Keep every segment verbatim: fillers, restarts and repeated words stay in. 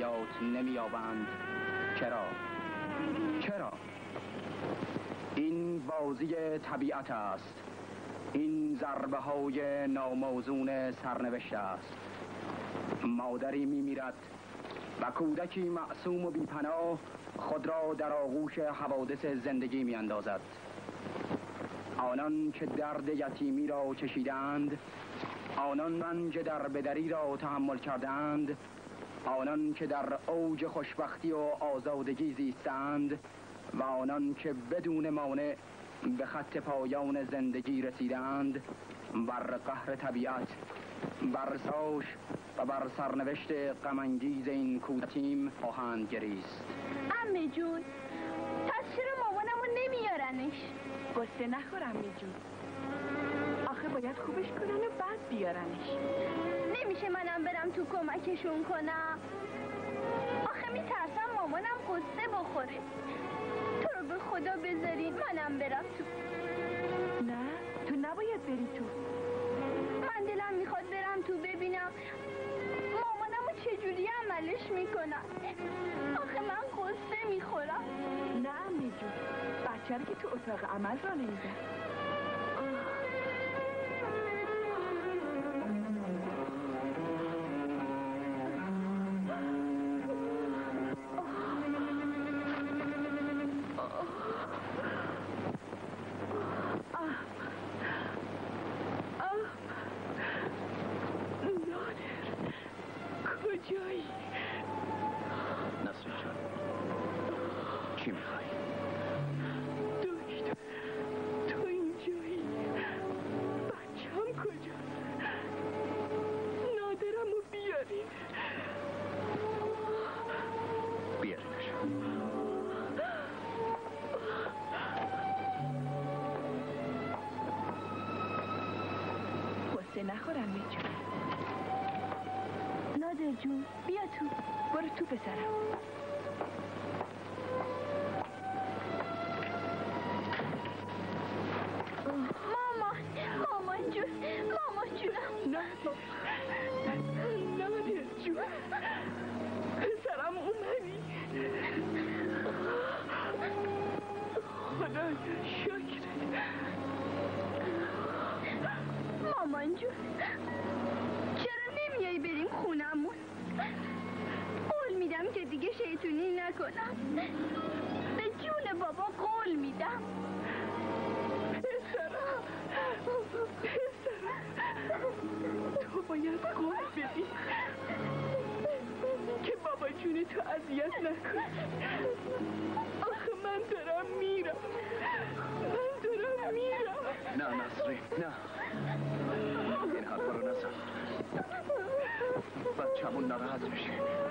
حیات نمی‌یابند. چرا؟ چرا؟ این بازی طبیعت است. این ضربه های ناموزون سرنوشت است. مادری میمیرد و کودکی معصوم و بیپناه خود را در آغوش حوادث زندگی میاندازد. آنان که درد یتیمی را چشیدند، آنان رنج در بدری را تحمل کردند، آنان که در اوج خوشبختی و آزادگی زیستند و آنان که بدون مانع به خط پایان زندگی رسیدند، بر قهر طبیعت، بر ساش و بر سرنوشت غم‌انگیز این کودکیم خواهند گریست. عمه جون، پس چرا مامانمو نمیارنش؟ قصه نخور عمه جون، آخه باید خوبش کنن و بعد بیارنش. نمیشه منم برم تو کمکشون کنم؟ آخه میترسم مامانم قصه بخوره. تو رو به خدا بذارین منم برم تو. نه، تو نباید بری تو. من دلم میخواد برم تو ببینم مامانمو چجوری عملش میکنن. آخه من قصه میخورم. نه عمه جون، بچه رو که تو اتاق عمل را نمیدن. نخورم میجون. نادر جون بیا تو. برو تو پسرم. مامان مامان جون مامان جونم. نادر نادر جون پسرم اومدی. خدایا شکر. مامان جون چرا نمیایی بریم خونمون؟ قول میدم که دیگه شیطونی نکنم. به جون بابا قول میدم. پسرم پسرم تو باید قول بدی که بابا جون تو اذیت نکنی. آخه من دارم میرم. من دارم میرم. نه نسرین نه، این حرفا رو نزن. بچه‌مون ناراحت میشه.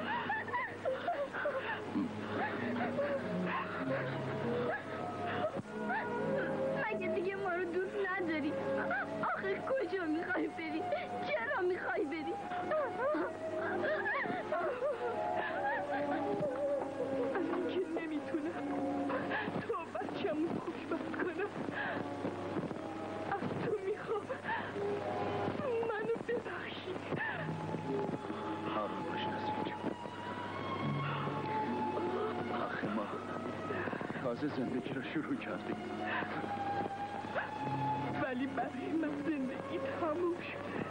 مگه دیگه ما رو دوست نداری؟ آخه کجا میخوای بری؟ چرا میخوای بری؟ الان که نمیتونم تو بچه‌مون خوشبخت کنم، از تو میخوام منو ببخشی. آروم باش نسرین جون. آخه ما تازه زندگی رو شروع کردیم، ولی برای من زندگی تموم شده.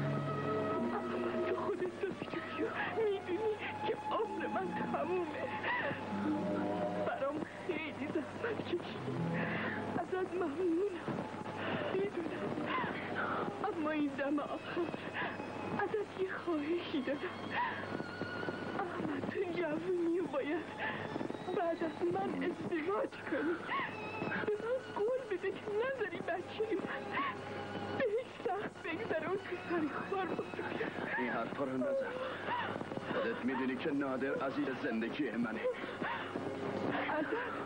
تو خودت داشتی میدونی که عمر من تمومه. برام خیلی زحمت کشیدی، ازت ممنونم. میدونم، اما این دم آخر ازت یه خواهشی دارم. احمد تو جوونی و باید بعد از من ازدواج کنی. به من قول بده که نذاری بچه من بهش سخت بگذره و تو سر خوار بزرگه. این حرفا رو نزن. خودت میدونی که نادر عزیز زندگی منه. ازت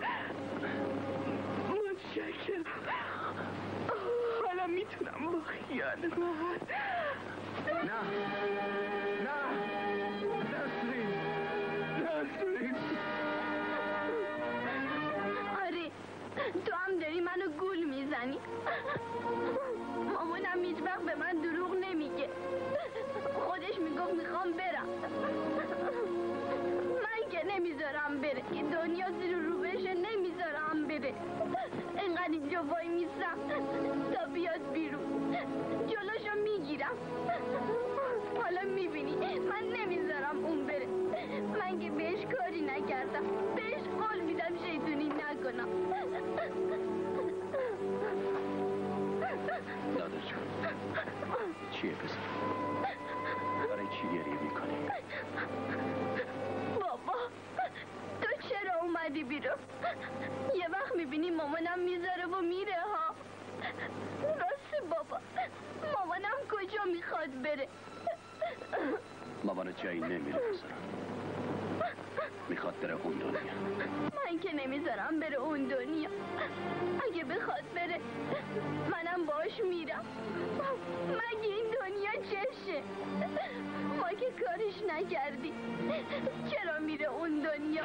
متشکرم. حالا میتونم با خیال راحت. نه نه نسرین نسرین. آره تو هم داری منو گول میزنی. مامانم هیچ وقت به من دروغ نمیگه. خودش میگفت میخوام برم. بره که دنیا زیر رو بشه نمیذارم بره. اینقدر اینجا وای میستم تا بیاد بیرون، جلوشو میگیرم. حالا میبینی من نمیذارم اون بره. من که بهش کاری نکردم، بهش قول میدم شیطونی نکنم. دادر جان چیه پسر؟ برای چی گریه میکنی؟ بابا تو چرا اومدی بیرون؟ یه وقت میبینی مامانم میذاره و میره ها. راسته بابا مامانم کجا میخواد بره؟ مامانت جایی نمیره پسرم، میخواد بره اون دنیا. من که نمیذارم بره اون دنیا. اگه بخواد بره منم باش میرم. مگه این دنیا چشه؟ ما که کارش نکردی، چرا میره اون دنیا؟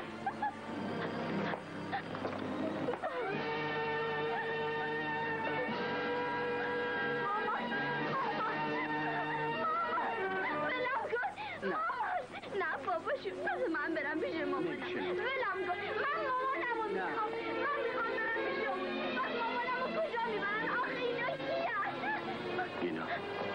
نه بابا شو من برم پیش مامانم. ولم کن، من مامانمو میخوام. من میخوام برم پیش اون. من مامانمو کجا میبرن؟ آخه اینا کیه؟ اینا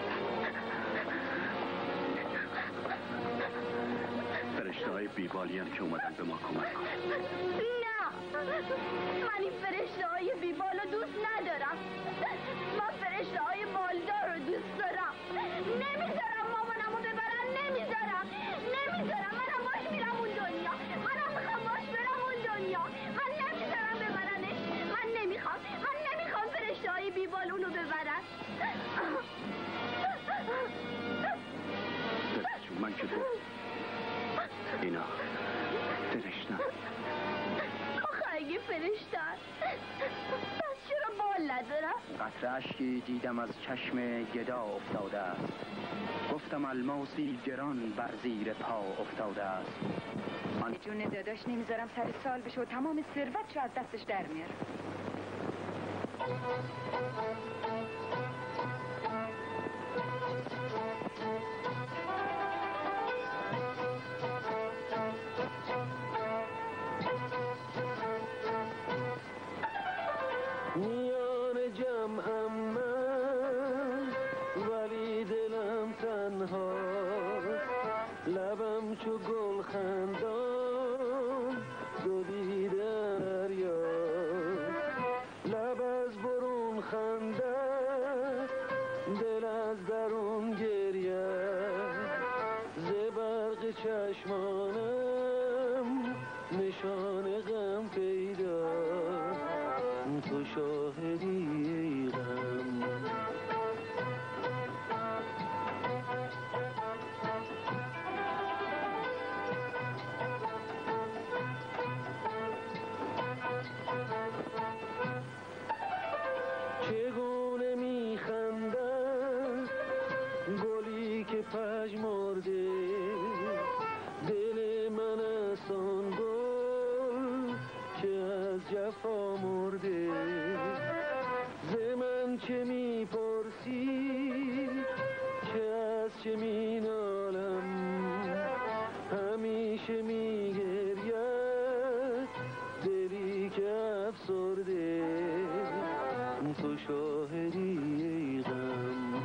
فرشته های بیبالین که اومدن به ما کمک کن. نه من این فرشته های بیبال رو دوست ندارم. من فرشته های بالدار رو دوست دارم. نمیذارم مامانمو ببرن. نمیذارم نمیذارم. منم باش میرم اون دنیا. منم میخوام باش برم اون دنیا. من نمیذارم ببرنش. من نمیخوام من نمیخوام فرشته های بیبال اونو ببرن. درست من که تو اینا فرشتن. آخه اگه فرشتن پس چرا بال ندارم؟ قطره اشکی دیدم از چشم گدا افتاده است. گفتم الماسی گران بر زیر پا افتاده است. من جون داداش نمیذارم سر سال بشه و تمام ثروت رو از دستش در میاره. میان جمعم من ولی دلم تنهاست. لبم چو گل خندان دو دیده دریاست. لب از برون خنده دل از درون گریه. ز برق چشمانم نشان غم پیداست. تو شاهدی ای غم. چگونه میخندد گلی که پژمرده. دل من است آن گل که از جفا مرده. ز من چه میپرسی که از چه مینالم. همیشه میگرید دلی که افسرده. تو شاهدی ای غم.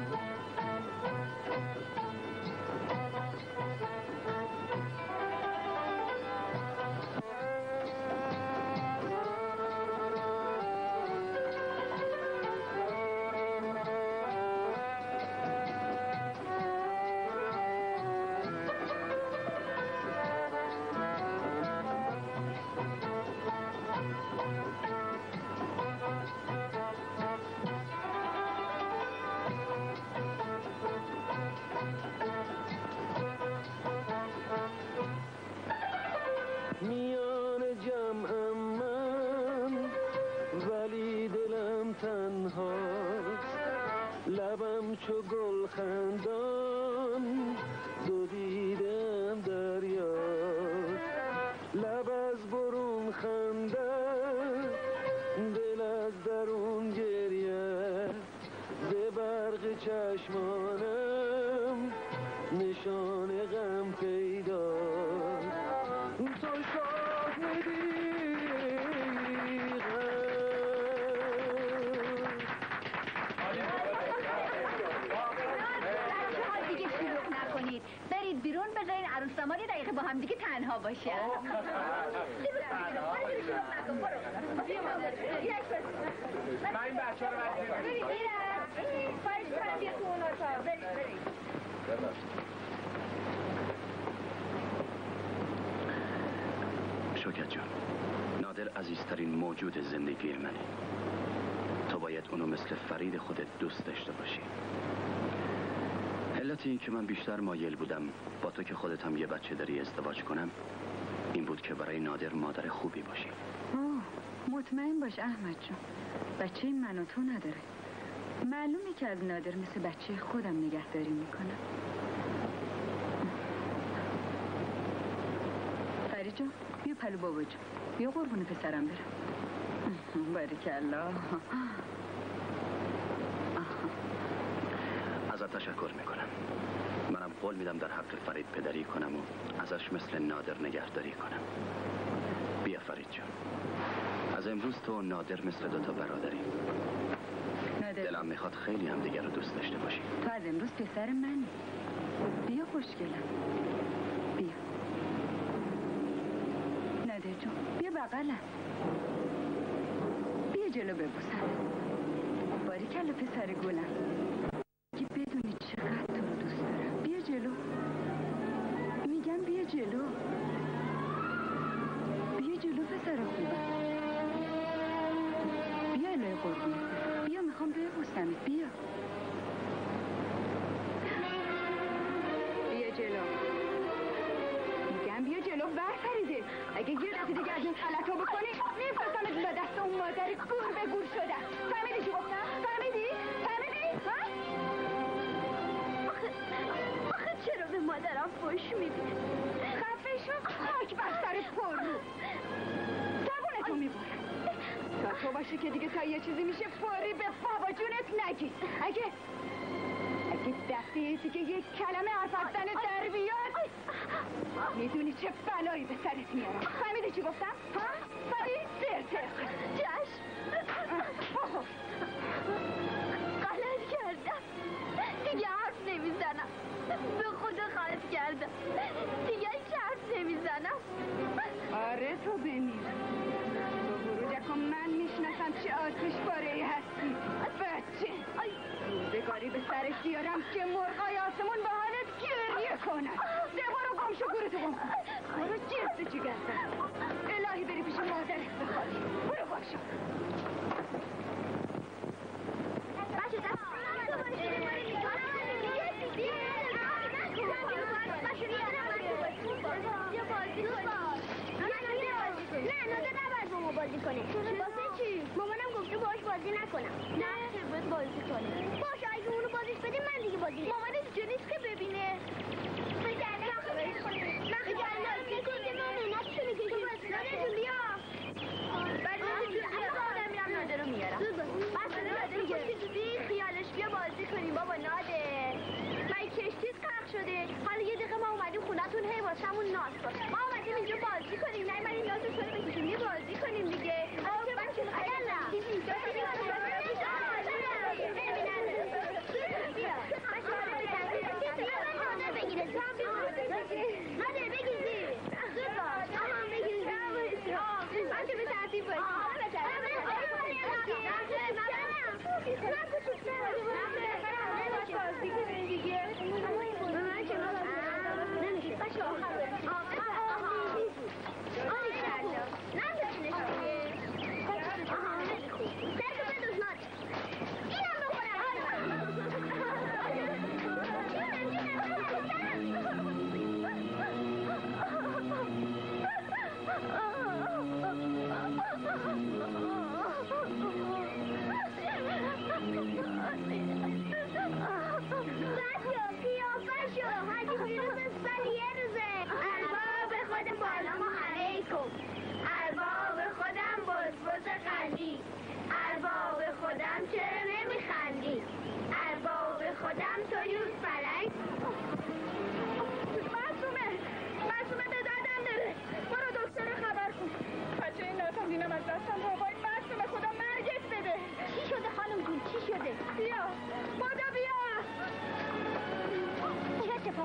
میان جمعم من ولی دلم تنهاست. لبم چو گل خندان دو دیدم دریاست. لب از برون خنده دل از درون گریه. ز برق چشمانم نشان غم پیداست. تو شاهدی بذارین عروس داماد یه دقیقه با هم دیگه تنها باشه. من این بچه رو برید خواهش کنم بیا تو اون اتاق. برید برید. شوکت جان، نادر عزیزترین موجود زندگی منه. تو باید اونو مثل فرید خودت دوست داشته باشی. علت این که من بیشتر مایل بودم با تو که خودت هم یه بچه داری ازدواج کنم این بود که برای نادر مادر خوبی باشی. اوه، مطمئن باش احمد جون، بچه من و تو نداره. معلومه که از نادر مثل بچه خودم نگهداری میکنم. فرید جون بیا پلو بابا جون، بیا قربون پسرم برم. باریکالله. ازت تشکر میکنم. منم قول میدم در حق فرید پدری کنم و ازش مثل نادر نگهداری کنم. بیا فرید جون، از امروز تو نادر مثل دوتا برادری. نادر دلم میخواد خیلی هم دیگر رو دوست داشته باشی. تو از امروز پسر منی. بیا خوشگلم، بیا. نادر جون بیا بغلم، بیا جلو ببوسم. باریکالله پسر گلم، که بدونی چقدر تو رو دوست دارم. بیا جلو، میگم بیا جلو، بیا جلو پسر خوبم. بیا الهی قربونت برم، بیا میخوام ببوسمت. بیا بیا جلو، میگم بیا جلو. ور فریده، اگه یه دفعه دیگه از این غلطا بکنی میفرستمت لا دست اون مادر گور به گور شده. فهمیدی چی گفتم؟ فهمیدی؟ فهمیدی؟ ها؟ آخه آخه چرا به مادرم فوش میدی؟ خفه شو، خاک بر سر پر رو. زبونتو میبرم تا تو باشه که دیگه تا یه چیزی میشه فوری به بابا جونت نگی. اگه اگه دفعه دیگه یک کلمه حرف افزن در بیاد میدونی چه بلایی به سرت میارم. فهمیدی چی گفتم؟ ها؟ فرید زرته. چشم. غلط کردم، دیگه حرف نمیزنم. به خدا خواهد کردم، دیگه هیچ حرف نمیزنم. آره تو بمیر. تو بروجک و من میشناسم چه آتش باره ای هستی بچه. روزگاری به سرش بیارم که مرغای آسمون به حالت گریه کنن. ده برو گم شو، گورتو گم کن. برو جرس جگرتن، الهی بری پیش مادرت بخوابی. برو گم شو. بچه دست نه نادر نباید با ما بازی کنه. واسه چی؟ مامانم گفته باهاش بازی نکنم. نه چه باید بازی کنه. باشه اگه اونو بازیش بدیم من دیگه بازی نکنم. مامان اینجا نیست که ببینه. بگرده نه بگرده میکنه مامه نقشه میکشیم. نادر جون بیا. بعد نادر جون بیا. خودم میرم نادر رو میارم. بچه نادر رو کشتی زودی خیالش بیا بازی کنیم بابا. نادر من کشتیت قرق شده، حالا یه دقیقه ما اومدیم خونتون هی واسمون ناز کن. ما اومدیم اینجا بازی کنیم. نه من این ناز رو شده بکشیم یه بازی کنیم دیگه. بچه خیلی نادر بگیزی زود باش. آمان بگیزی بچه به ترتیب باش. بازی کنیم دیگه. نمیشه بچه آخر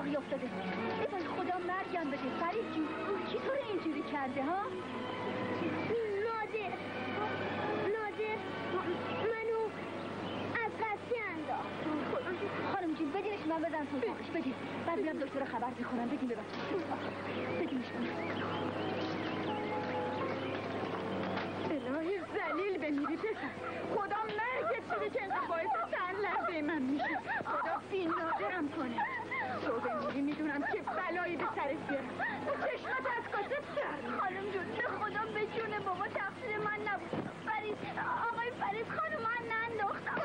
اتفاقی افتاده. ای وای خدا مرگم بده. فرید جون کی تو رو اینجوری کرده ها؟ نادر نادر منو از قصی انداخت. خانم جون بدینش من بزن سلطانش بدین. بعد میرم دکتر خبر میکنم بدین به بچه. بدینش الهی ذلیل بمیری پسر. خدا مرگت بده که اینقدر باعث چند لحظه من میشه. خدا بی نادرم کنه. تو بمیری میدونم که بلایی به سرت بیارم. چشمت از کاسه در. خانم جون به خدا به جون بابا تقصیر من نبود. فرید آقای فرید خانم من ننداختم.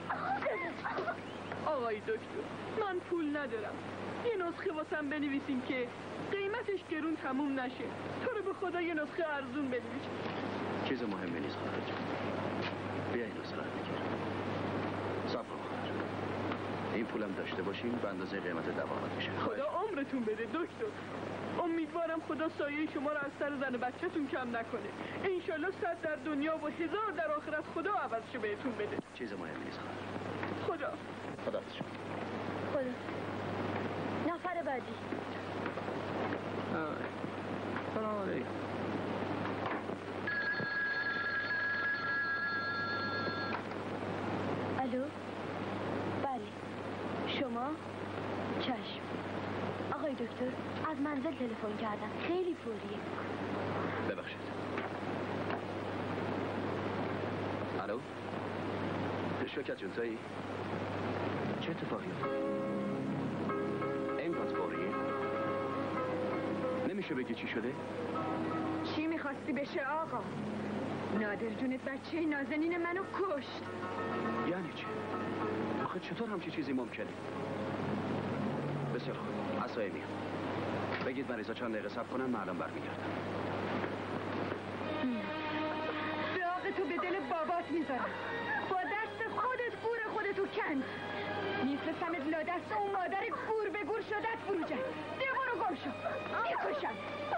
آقای دکتر من پول ندارم. یه نسخه واسم بنویسین که قیمتش گرون تموم نشه. تو رو به خدا یه نسخه ارزون بنویس. چیز مهمی نیست خواهر جان. بیا این نسخه رو بگیر. صبر کن خواهر جان. این پولم داشته باشین به اندازه قیمت دوامت میشه. خدا عمرتون بده دکتر. امیدوارم خدا سایه شما رو از سر زن بچه‌تون کم نکنه. انشالله صد در دنیا و هزار در آخرت خدا عوضش بهتون بده. چیز مهمی نیست خواهر. خدا خدا حافظ شما. خدا نفر بعدی. سلام علیکم. الو بله شما چشم آقای دکتر از منزل تلفن کردم خیلی فوریه. ببخشید. الو شوکت جون تویی؟ چه اتفاقی افتاد؟ اینقدر فوریه؟ نمیشه بگی چی شده؟ چی میخواستی بشه آقا؟ نادر جونت بچه نازنین منو کشت. یعنی چه؟ آخه چطور همچی چیزی ممکنه؟ بسیار خوب عصایی میام. بگید مریضا چند دقیقه صبر کنن من الان برمیگردم. داغ تو به دل بابات میذارم. با دست خودت گور خودتو کند. میفرستمت لا دست اون مادر گور به گور شدت فروجه. ده برو گم شو. میکشم.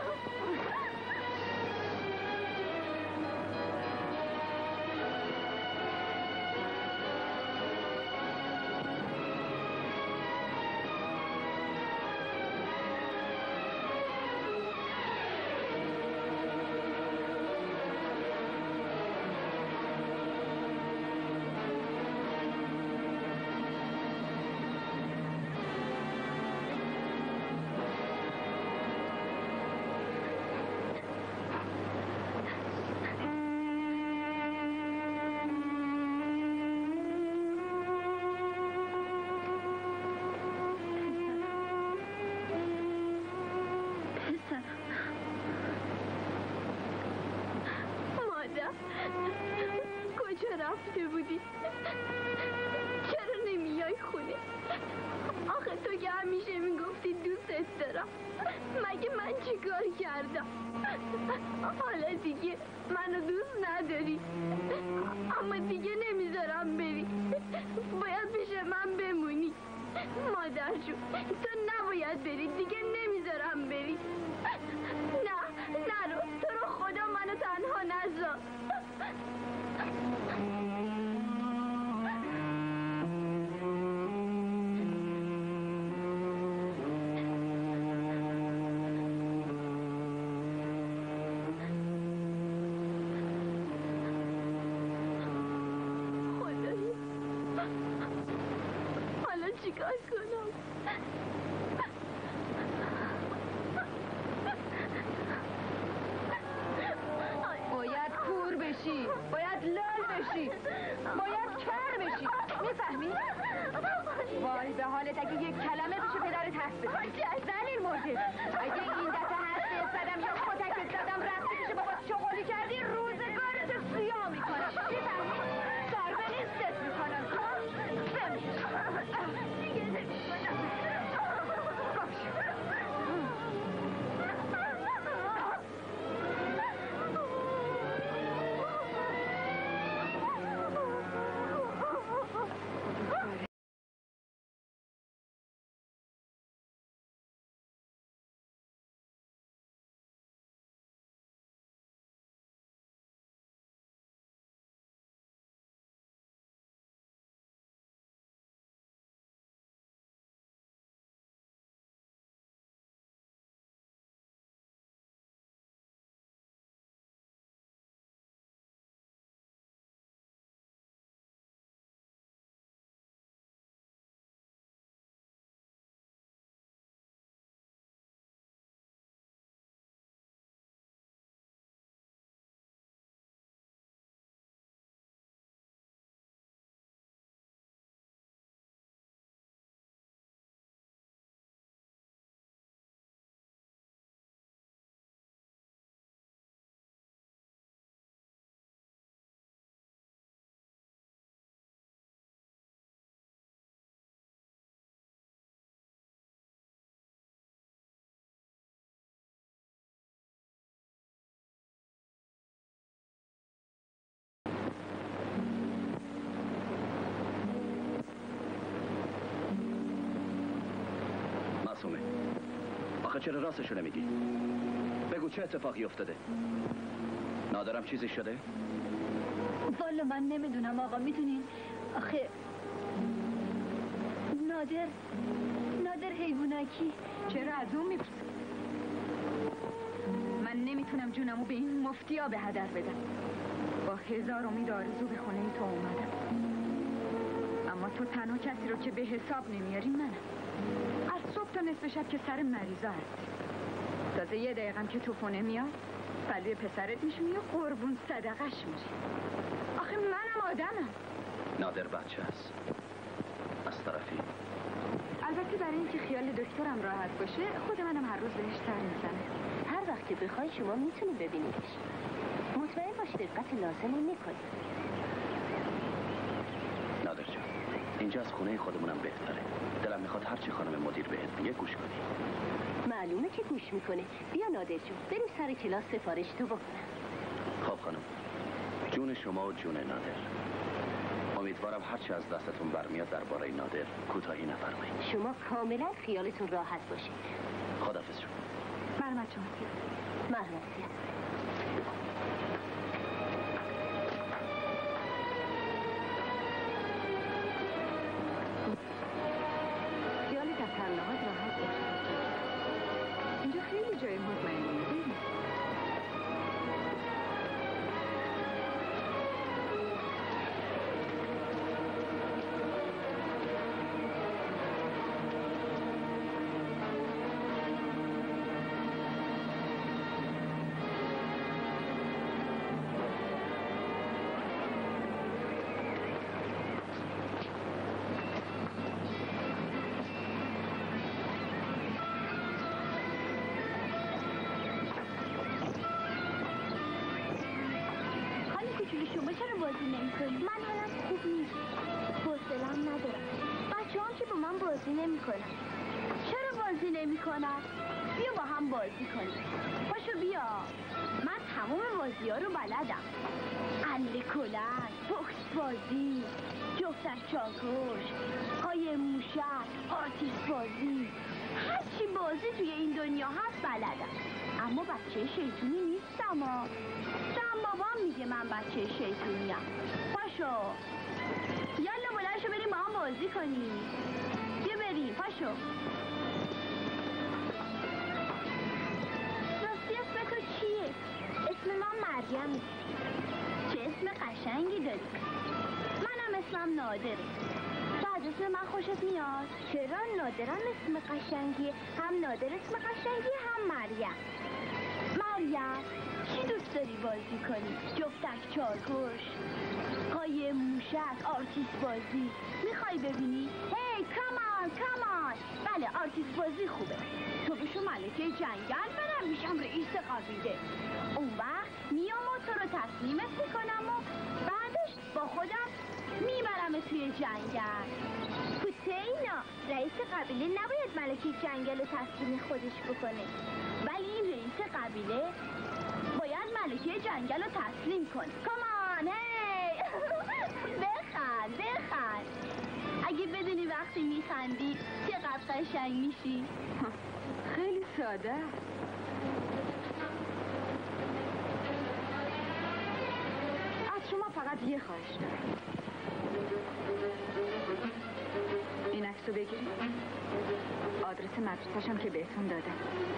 کجا رفته بودی؟ چرا نمیای خونه؟ آخه تو که همیشه میگفتی دوستت دارم. مگه من چیکار کردم؟ حالا دیگه منو دوست نداری. اما دیگه نمیذارم بری. باید پیش من بمونی. مادر جون تو نباید بری دیگه نمیذارم بری. نه نرو تو رو خدا منو تنها نذار. حالا چیکار کنم؟ باید کور بشی. باید لال بشی. باید کر بشی. میفهمی؟ وای به حالت اگه یک کلمه بشه پدرت حرف بزنی. زلیل مرده. اگه این دفعه حرف زدم یا کتکت زدم رفتی پیش بابا چغالی کردی روزگارت سیاه میکنم. میفهمی؟ ضربه نیستت میکنم. دیگه نمیکنم. آخه چرا راستشو نمیگی؟ بگو چه اتفاقی افتاده؟ نادرم چیزی شده؟ والا من نمیدونم آقا. میدونین آخه نادر نادر حیوانکی. چرا از اون میپرسی؟ من نمیتونم جونمو به این مفتیا به هدر بدم. با هزار امید آرزو به خونه تو اومدم، اما تو تنها کسی رو که به حساب نمیاری منم. از صبح تا نصف شب که سر مریضا هستی، تازه یه دقیقم که تو خونه میاد بلوی پسرت میشونی و قربون صدقش میری. آخه منم آدمم. نادر بچه است از طرفی. البته برای اینکه خیال دکترم راحت باشه خود منم هر روز بهش سر میزنه. هر وقت که بخوای شما میتونی ببینیدش. مطمئن باش دقت لازم رو میکنی. نادر جان، اینجا از خونه خودمونم بهتره. دلم میخواد هرچی خانم مدیر بهت بگه گوش کنی. معلومه که گوش میکنه. بیا نادر جون بریم سر کلاس سفارش تو بکنم. خب خانم، جون شما و جون نادر. امیدوارم هرچی از دستتون برمیاد درباره نادر کوتاهی نفرمایید. شما کاملا خیالتون راحت باشه. خداحافظ شما. مرحمت شما. مرحمت. خیالت از ترلاحات راحت باشه. اینجا خیلی جای مطمئنیه. من حالم خوب نیست. حوصله‌ام ندارم. بچه‌ها که با من بازی نمی‌کنن. چرا بازی نمی‌کنن؟ بیا با هم بازی کنیم. پاشو بیا. من تمام بازی‌ها رو بلدم. اله کلنگ، بوکس بازی، جفتک چاکوش، پای موشک، آتیش بازی. هر چی بازی توی این دنیا هست بلدم. اما بچه شیطونی نیستم ها. زن بابام میگه من بچه شیطونیم. پاشو یالا بلند شو بریم با هم بازی کنیم. بیا بریم پاشو. راستی اسم تو چیه؟ اسم من مریم. چه اسم قشنگی داری. منم اسمم نادره. تو از اسم من خوشت میاد؟ چرا؟ نادرم اسم قشنگیه. هم نادر اسم قشنگیه هم مریم. مریم چی دوست داری بازی کنی؟ جفتک چارکش، پای موشک، آرتیس بازی. میخوای ببینی؟ هی کامان کامان. بله آرتیس بازی خوبه. تو بشو ملکه جنگل، منم میشم رئیس قبیله. اون وقت میام و تو رو تسلیمت میکنم و بعدش با خودم میبرم توی جنگل. حسینا رئیس قبیله نباید ملکه جنگل رو تسلیم خودش بکنه، ولی این رئیس قبیله باید ملکه جنگل رو تسلیم کنه. کامان هی بخند بخند. اگه بدونی وقتی میخندی چقدر قشنگ میشی. خیلی ساده. از شما فقط یه خواهش دارم. این عکسو بگیرید. آدرس مدرسه‌شم که بهتون دادم.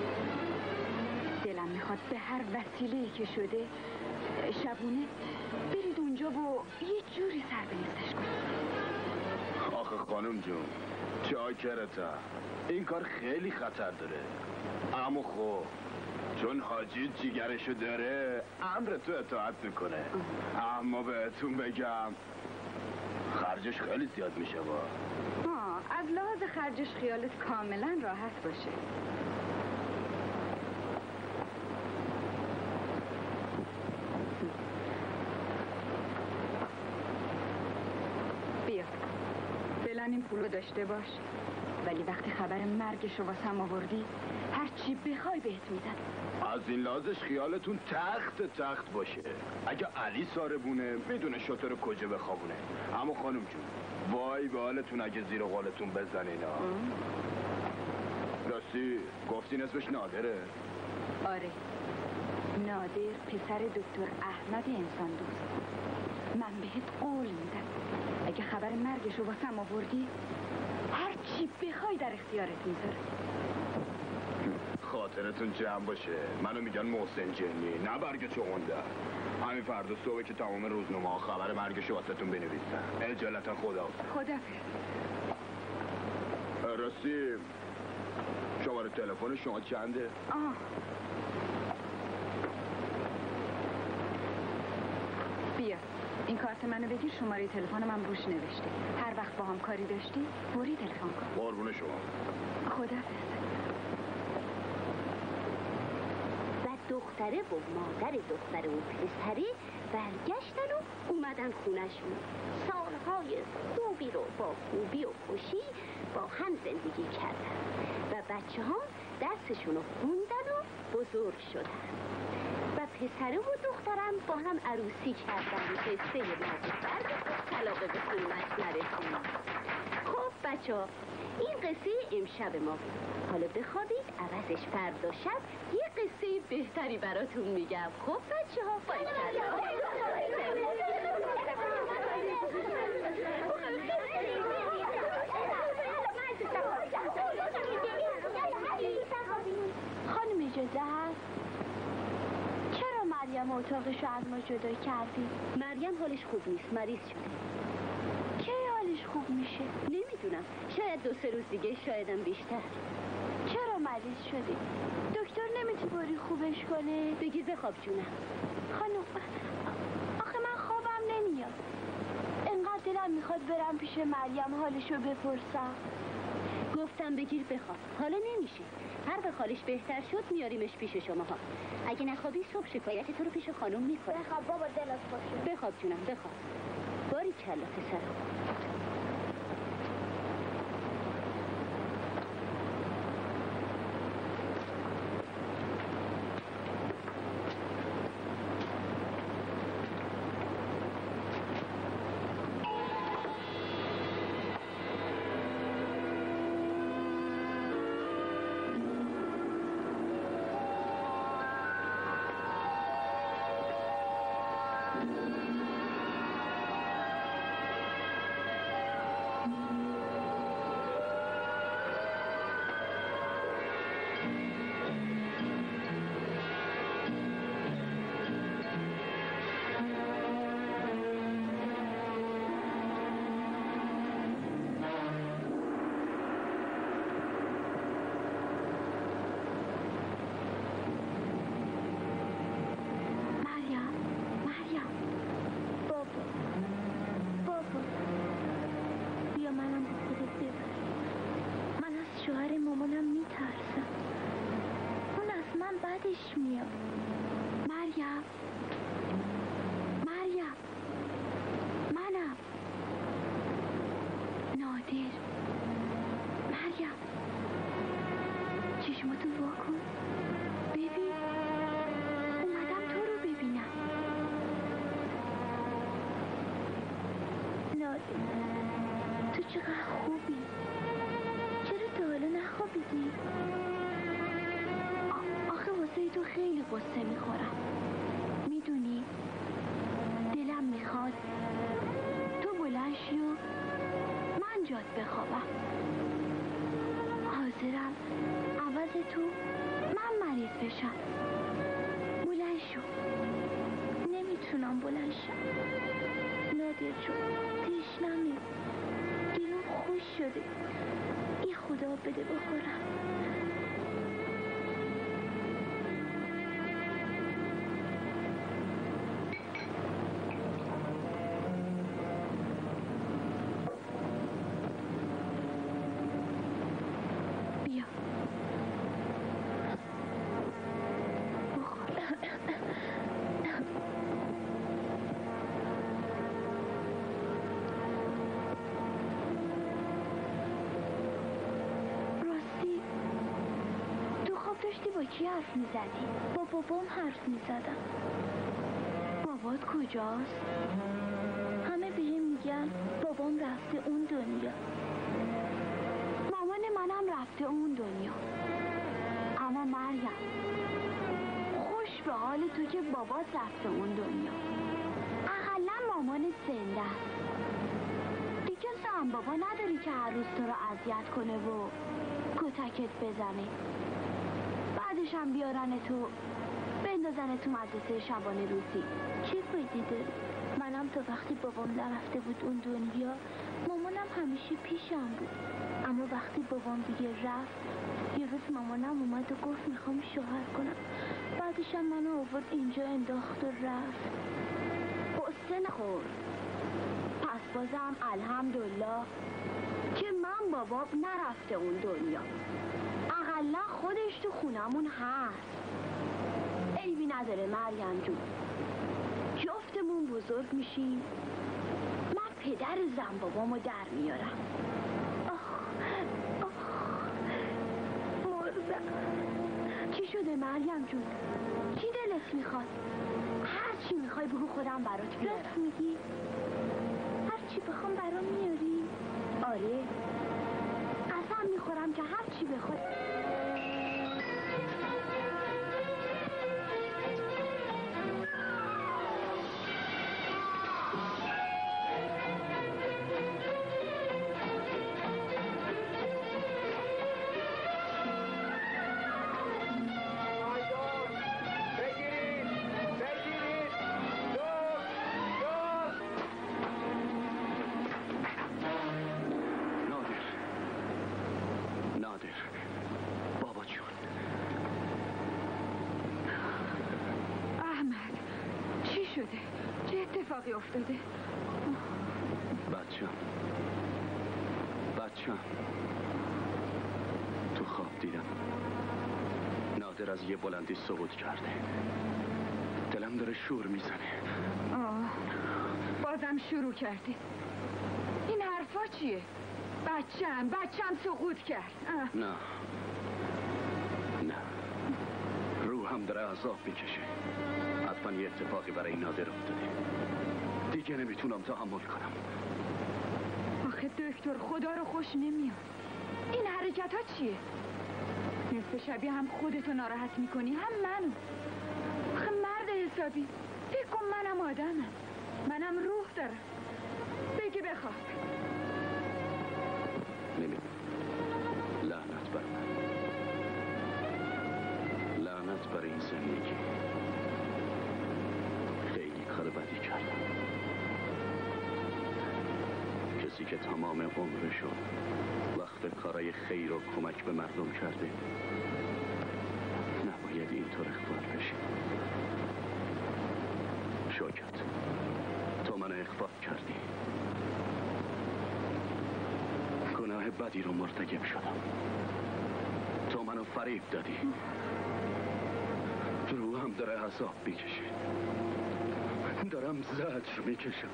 دلم میخواد به هر وسیله‌ای که شده شبونه برید اونجا و یه جوری سر به نیستش کنید. آخه خانم جون چاکرتم. این کار خیلی خطر داره. اما خب چون حاجی جیگرشو داره امر تو اطاعت میکنه. اما بهتون بگم خرجش خیلی زیاد میشه. با ها از لحاظ خرجش خیالت کاملا راحت باشه. بیا فعلا این پولو داشته باش، ولی وقتی خبر مرگش رو واسم آوردی هر چی بخوای بهت میدم. از این لازش خیالتون تخت تخت باشه. اگه علی ساربونه میدونه شطور کجا بخوابونه. اما خانم جون وای به حالتون اگه زیر قولتون بزنین. راست راستی گفتین اسمش نادره؟ آره، نادر پسر دکتر احمد انسان دوست. من بهت قول میدم اگه خبر مرگشو واسم آوردی هر چی بخوای در اختیارت میذارم. خاطرتون جمع باشه، منو میگن محسن جنی، نه برگ چغنده. همین فردا صبح که تمام روزنامه ها خبر مرگشو واسهتون بنویسن. اجالتا خدا خدا. راستی شماره تلفن شما چنده؟ آه بیا این کارت منو بگیر، شماره تلفن من روش نوشته. هر وقت با هم کاری داشتی فوری تلفن کن. قربون شما. خدا. و دختره و مادر دختره و پسره برگشتن و اومدن خونشون. سالهای خوبی رو با خوبی و خوشی با هم زندگی کردن و بچه ها درسشون رو خوندن و بزرگ شدن و پسره و دخترم با هم عروسی کردن. قصه مرد فرد علاقه به خونش نرسید. خب بچه ها این قصه امشب ما بود. حالا بخوابید، عوضش فردا شب یه قصه بهتری براتون میگم. خب بچه ها باید خانم اجازه هست؟ چرا مریم اتاقش رو از ما جدا کردی؟ مریم حالش خوب نیست، مریض شده. کی حالش خوب میشه؟ نمیدونم، شاید دو سه روز دیگه، شایدم بیشتر. چرا مریض شدی؟ دکتر نمیتونی خوبش کنه؟ بگیر بخواب جونم. خانم آخه من خوابم نمیاد. انقدر دلم میخواد برم پیش مریم حالشو بپرسم. گفتم بگیر بخواب، حالا نمیشه. هر به حالش بهتر شد میاریمش پیش شماها. اگه نخوابی صبح شکایت تو رو پیش خانم میکنه. بخواب بابا دلت خوشه. بخواب جونم بخواب. باری کلا پسرم. میاد. مریم مریم منم نادر. مریم چشماتو وا کن ببین، اومدم تو رو ببینم. نادر تو چقدر خوبی، چرا تا حالا نخوابیدی؟ آخه واسه تو خیلی قصه میخورم، میدونی دلم میخواد تو بلند شی و من جات بخوابم. حاضرم عوض تو من مریض بشم. بلند شو. نمیتونم بلند شم نادر جون، تشنمه، دلم خوش شده، ای خدا بده بخورم. داشتی با کی حرف میزدی؟ با بابام حرف میزدم. بابات کجاست؟ همه بهم میگن بابام رفته اون دنیا. مامان منم رفته اون دنیا. مریم، خوش به حال تو که بابات رفته اون دنیا. اقلا مامانت زنده است. دیگه زن بابا نداری که هر روز تو رو اذیت کنه و کتکت بزنه. بعدش هم بیارن تو بندازن تو مدرسه شبانه روزی. چی فایده داره؟ منم تا وقتی بابام نرفته بود اون دنیا مامانم همیشه پیشم بود. اما وقتی بابام دیگه رفت یه روز مامانم اومد و گفت میخوام شوهر کنم. بعدش هم منو آورد اینجا انداخت و رفت. قصه نخور. پس بازم الحمدلله که من بابام نرفته اون دنیا. اقلا خودش تو خونمون هست. عیبی نداره مریم جون. جفتمون بزرگ میشیم. من پدر زن بابامو در میارم. آخ آخ مردم. چی شده مریم جون؟ چی دلت میخواد؟ هر چی میخوای بگو خودم برات بیارم. راست میگی؟ هر چی بخوام برام میاری؟ آره، قسم میخورم که هر چی بخواد. اتفاقی افتاده؟ بچم بچم تو خواب دیدم نادر از یه بلندی سقوط کرده. دلم داره شور میزنه. آه بازم شروع کردی. این حرفا چیه؟ بچم بچم سقوط کرد. آه. نه نه روحم داره عذاب میکشه. حتما یه اتفاقی برای نادر افتاده. دیگه نمیتونم تحمل کنم. آخه دکتر خدا رو خوش نمیاد. این حرکت ها چیه؟ نصف شبیه هم خودتو ناراحت میکنی هم منو. آخه مرد حسابی فکر کن منم آدمم. منم روح دارم. بگی بخواب. نمی لعنت بر من. لعنت بر این زندگی. خیلی کار بدی کردم. کسی که تمام عمرشو وقت کارای خیر و کمک به مردم کرده نباید اینطور اخفال بشه. شوکت تو منو اخفال کردی. گناه بدی رو مرتکب شدم. تو منو فریب دادی. روحم داره عذاب میکشه. دارم زجر میکشم.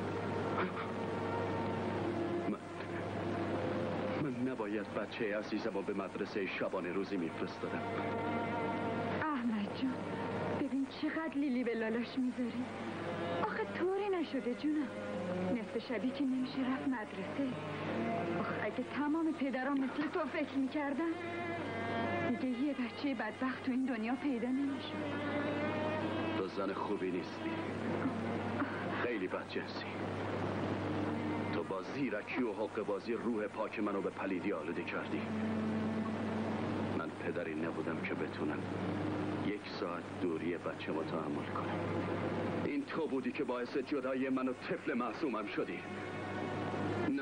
من من نباید بچه عزیزم رو به مدرسه شبانه روزی میفرستادم. احمد جون ببین چقدر لیلی به لالاش میذاری. آخه طوری نشده جونم. نصف شبی که نمیشه رفت مدرسه. آخه اگه تمام پدرام مثل تو فکر میکردن دیگه یه بچه بدبخت تو این دنیا پیدا نمیشه. تو زن خوبی نیستی. خیلی بدجنسی. تو با زیرکی و حق بازی روح پاک منو به پلیدی آلوده کردی. من پدری نبودم که بتونم یک ساعت دوری بچه ما تحمل کنم. این تو بودی که باعث جدایی من و طفل معصومم شدی. نه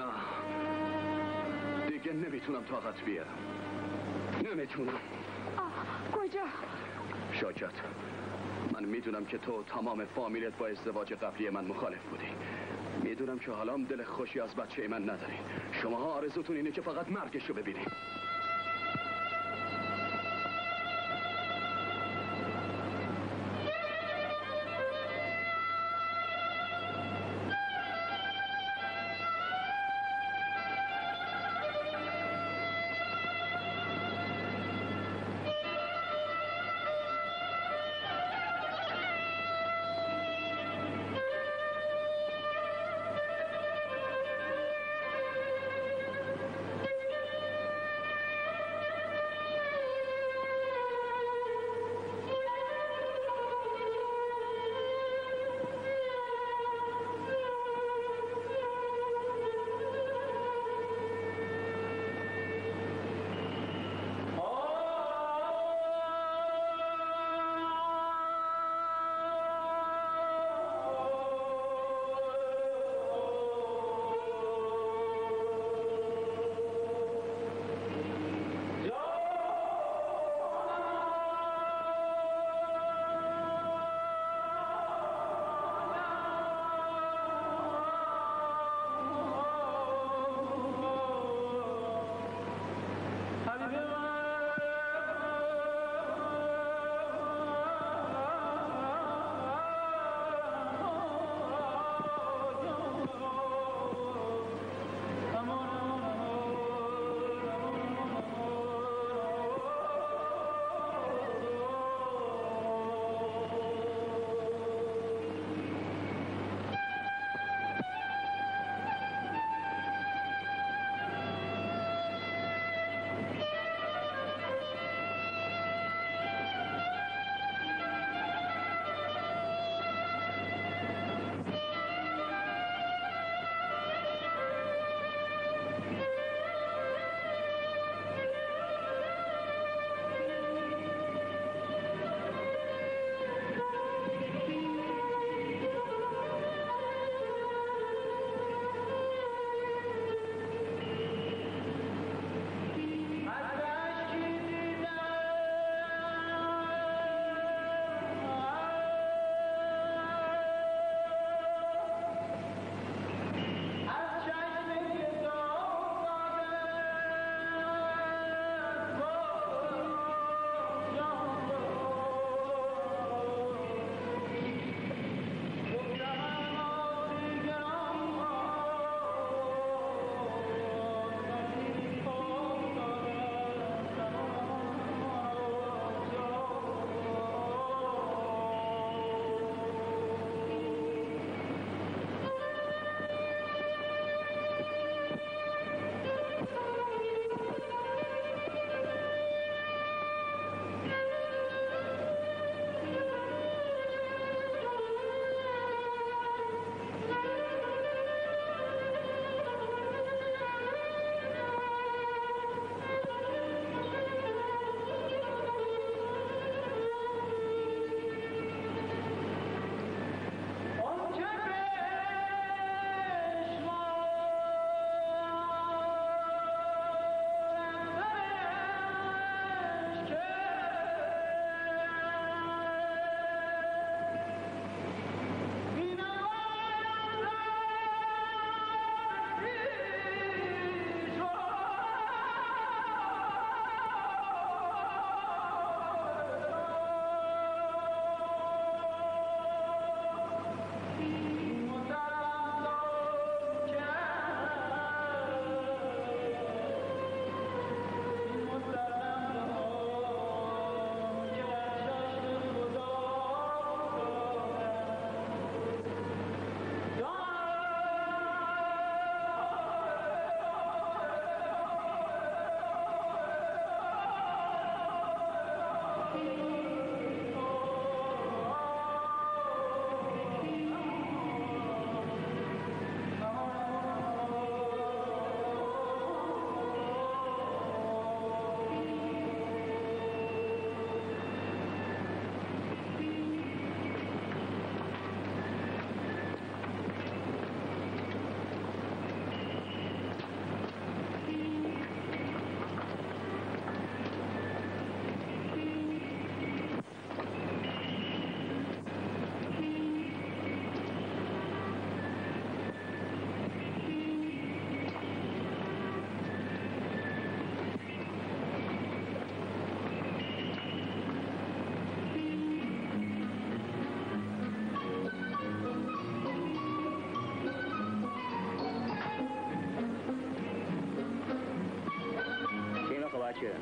دیگه نمیتونم طاقت بیارم. نمیتونم. آه کجا؟ شاکت من میدونم که تو تمام فامیلت با ازدواج قبلی من مخالف بودی. میدونم که حالا هم دل خوشی از بچه من نداری. شماها آرزوتون اینه که فقط مرگشو ببینی.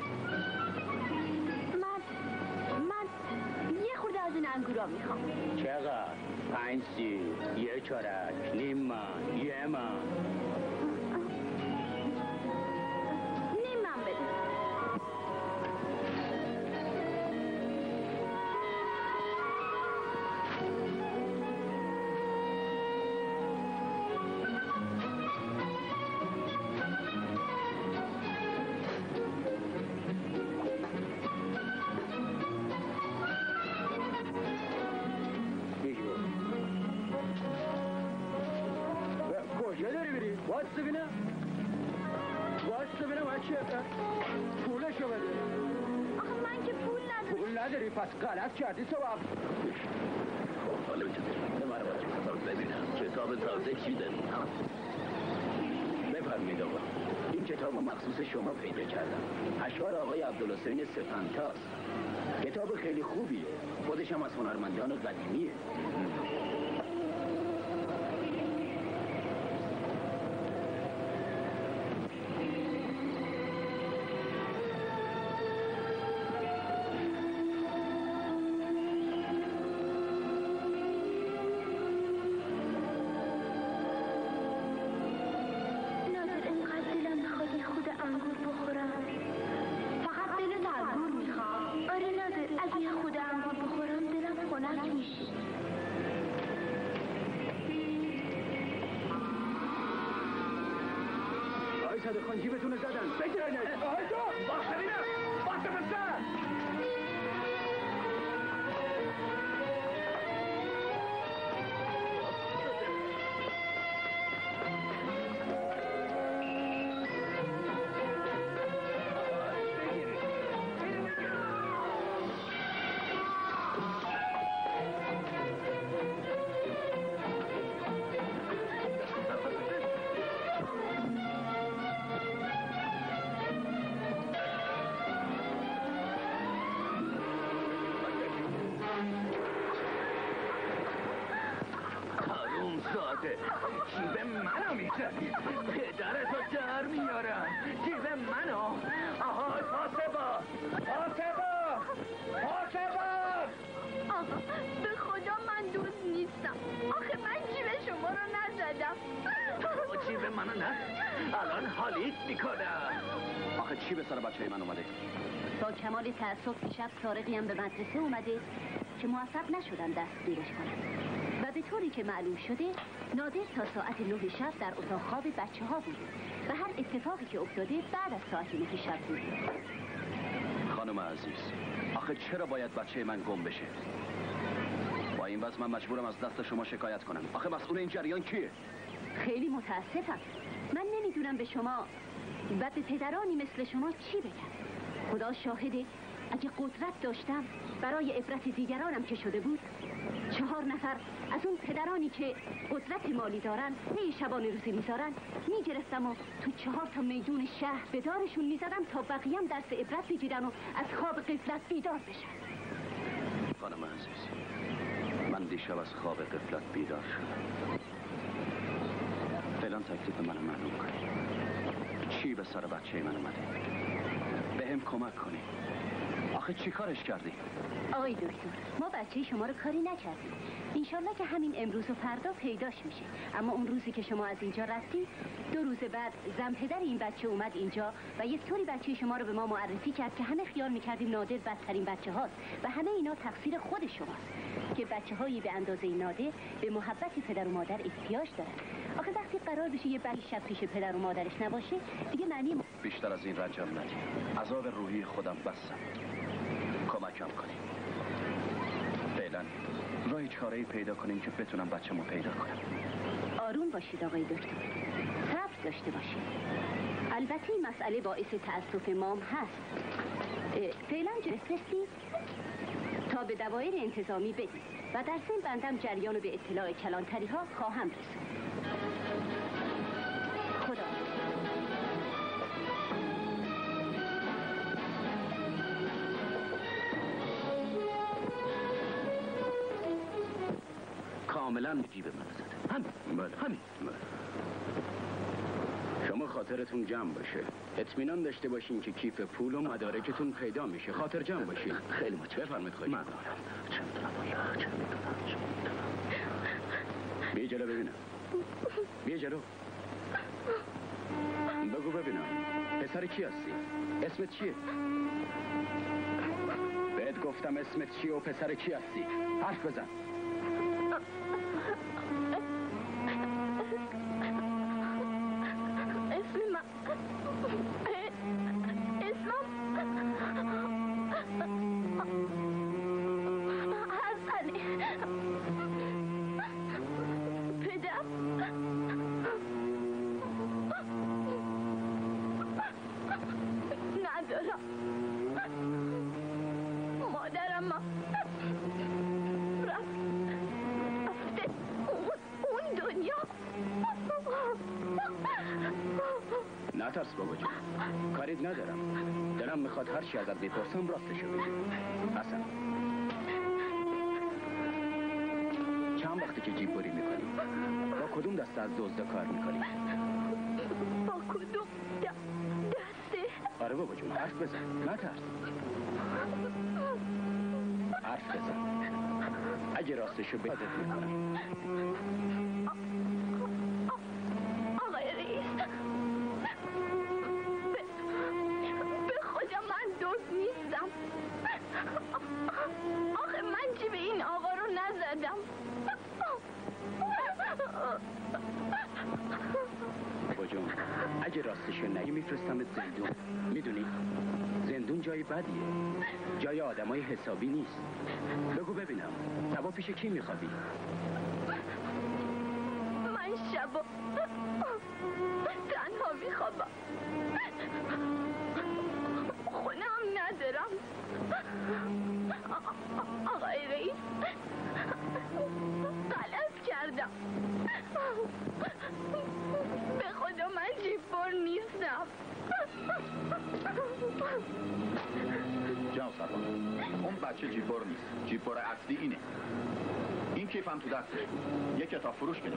من من یه خورده از این انگورا میخوام. چقدر؟ پنج سی، یه چارک، نیم من، یه من. نیم من بده. کجا داری بری؟ واسه ببینم واسه ببینم بچه پولشو بده. آخه من که پول ندارم. پول نداری پس غلط کردی تو وقت. حالا که به من باید ببینم کتاب تازه چی داری؟ بفرمید آقا، این کتاب مخصوص شما پیدا کردم. اشعار آقای عبدالحسین سپنتاست. کتاب خیلی خوبیه، خودش هم از هنرمندان قدیمیه. صدقان جیبتون زدن بگیرنش. آهای تو باشه بینم باشه بسر. جیب منو میزنی پدرتو در میارم. جیب منو. آها حاسبا حاسبا حاسبا. آقا به خدا من دوست نیستم. آخه من جیب شما رو نزدم. جیب منو نه الان حالیت میکنم. آخه چی به سر بچه من اومده؟ با کمال تأسف شب سارقی هم به مدرسه اومده که موفق نشدن دستگیرش کنن و به طوری که معلوم شده نادر تا ساعت نه شب در اتاق خواب بچه ها بوده و هر اتفاقی که افتاده بعد از ساعت نه شب بوده. خانم عزیز، آخه چرا باید بچه من گم بشه؟ با این وضع من مجبورم از دست شما شکایت کنم. آخه مسئول این جریان کیه؟ خیلی متاسفم. من نمیدونم به شما و به پدرانی مثل شما چی بگم. خدا شاهده اگه قدرت داشتم برای عبرت دیگرانم که شده بود چهار نفر از اون پدرانی که قدرت مالی دارن هی شبانه روزی میذارن میگرفتم و تو چهار تا میدون شهر به دارشون میزدم تا بقیه هم درس عبرت بگیرن و از خواب غفلت بیدار بشن. خانم عزیز، من دیشب از خواب غفلت بیدار شدم. فعلا تکلیف منو معلوم کنی. چی به سر بچه من اومده؟ به هم کمک کنی. آخه چی کارش کردی؟ آقای دکتر، ما بچه شما رو کاری نکردیم. انشالله که همین امروز و فردا پیداش میشه. اما اون روزی که شما از اینجا رفتی دو روز بعد زن پدر این بچه اومد اینجا و یک طوری بچه شما رو به ما معرفی کرد که همه خیال میکردیم نادر بدترین بچه هاست و همه اینا تقصیر خود شماست که بچه هایی به اندازه نادر به محبت پدر و مادر احتیاج دارن. آخه وقتی قرار بشه یه بچه شب پیش پدر و مادرش نباشه دیگه معنی بیشتر از این رنجم ندی. عذاب روحی خودم بسم. کمکم کنی. فعلا راه چاره‌ای پیدا کنیم که بتونم بچه‌مو پیدا کنم. آروم باشید آقای دکتر. صبر داشته باشید. البته این مسئله باعث تأسف مام هست. فعلا جرسستی تا به دوایر انتظامی بدید و در سن بندم جریان به اطلاع کلانتری ها خواهم رسید. خدا کاملا جیب من زده. همین. بله. همین. بله. شما خاطرتون جمع باشه. اطمینان داشته باشین که کیف پول و مدارکتون پیدا میشه. خاطر جمع باشین. خیلی متشکرم. بفرمایید خواهش ممنونم. چه میدونم آیا چه میدونم چه میدونم. بیا جلو ببینم. بیا جلو. بگو ببینم پسر کی هستی؟ اسمت چیه؟ بهت گفتم اسمت چیه و پسر کی هستی؟ حرف بزن. اسم من اسمم حسنه. پدر ندارم. مادرم رفته اون دنیا. نترس بابا جون، کاریت ندارم. دلم میخواد هر چی ازت بپرسم راستشو بگی. حسن چند وقتی که جیب بری میکنی؟ با کدوم دسته از دزدا کار میکنی؟ با کدوم دسته؟ آره بابا جون حرف بزن، نترس. حرف بزن. اگه راستشو بگی عادت میکنم. آقای رئیس، به خدا من دزد نیستم. آخه من جیب این آقا رو نزدم. بابا جون اگه راستشو نگی میفرستمت زندون. میدونی زندون جای بدیه، جای آدمای حسابی نیست. بگو ببینم شبا پیش کی میخوابی؟ من شبا تنها میخوابم. خونه هم ندارم. آقای رئیس غلط کردم. به خدا من جیببر نیستم. جناب سروان اون بچه جیببر نیست. جیببر اصلی اینه. این کیف هم تو دسته. یک کتاب فروش میده.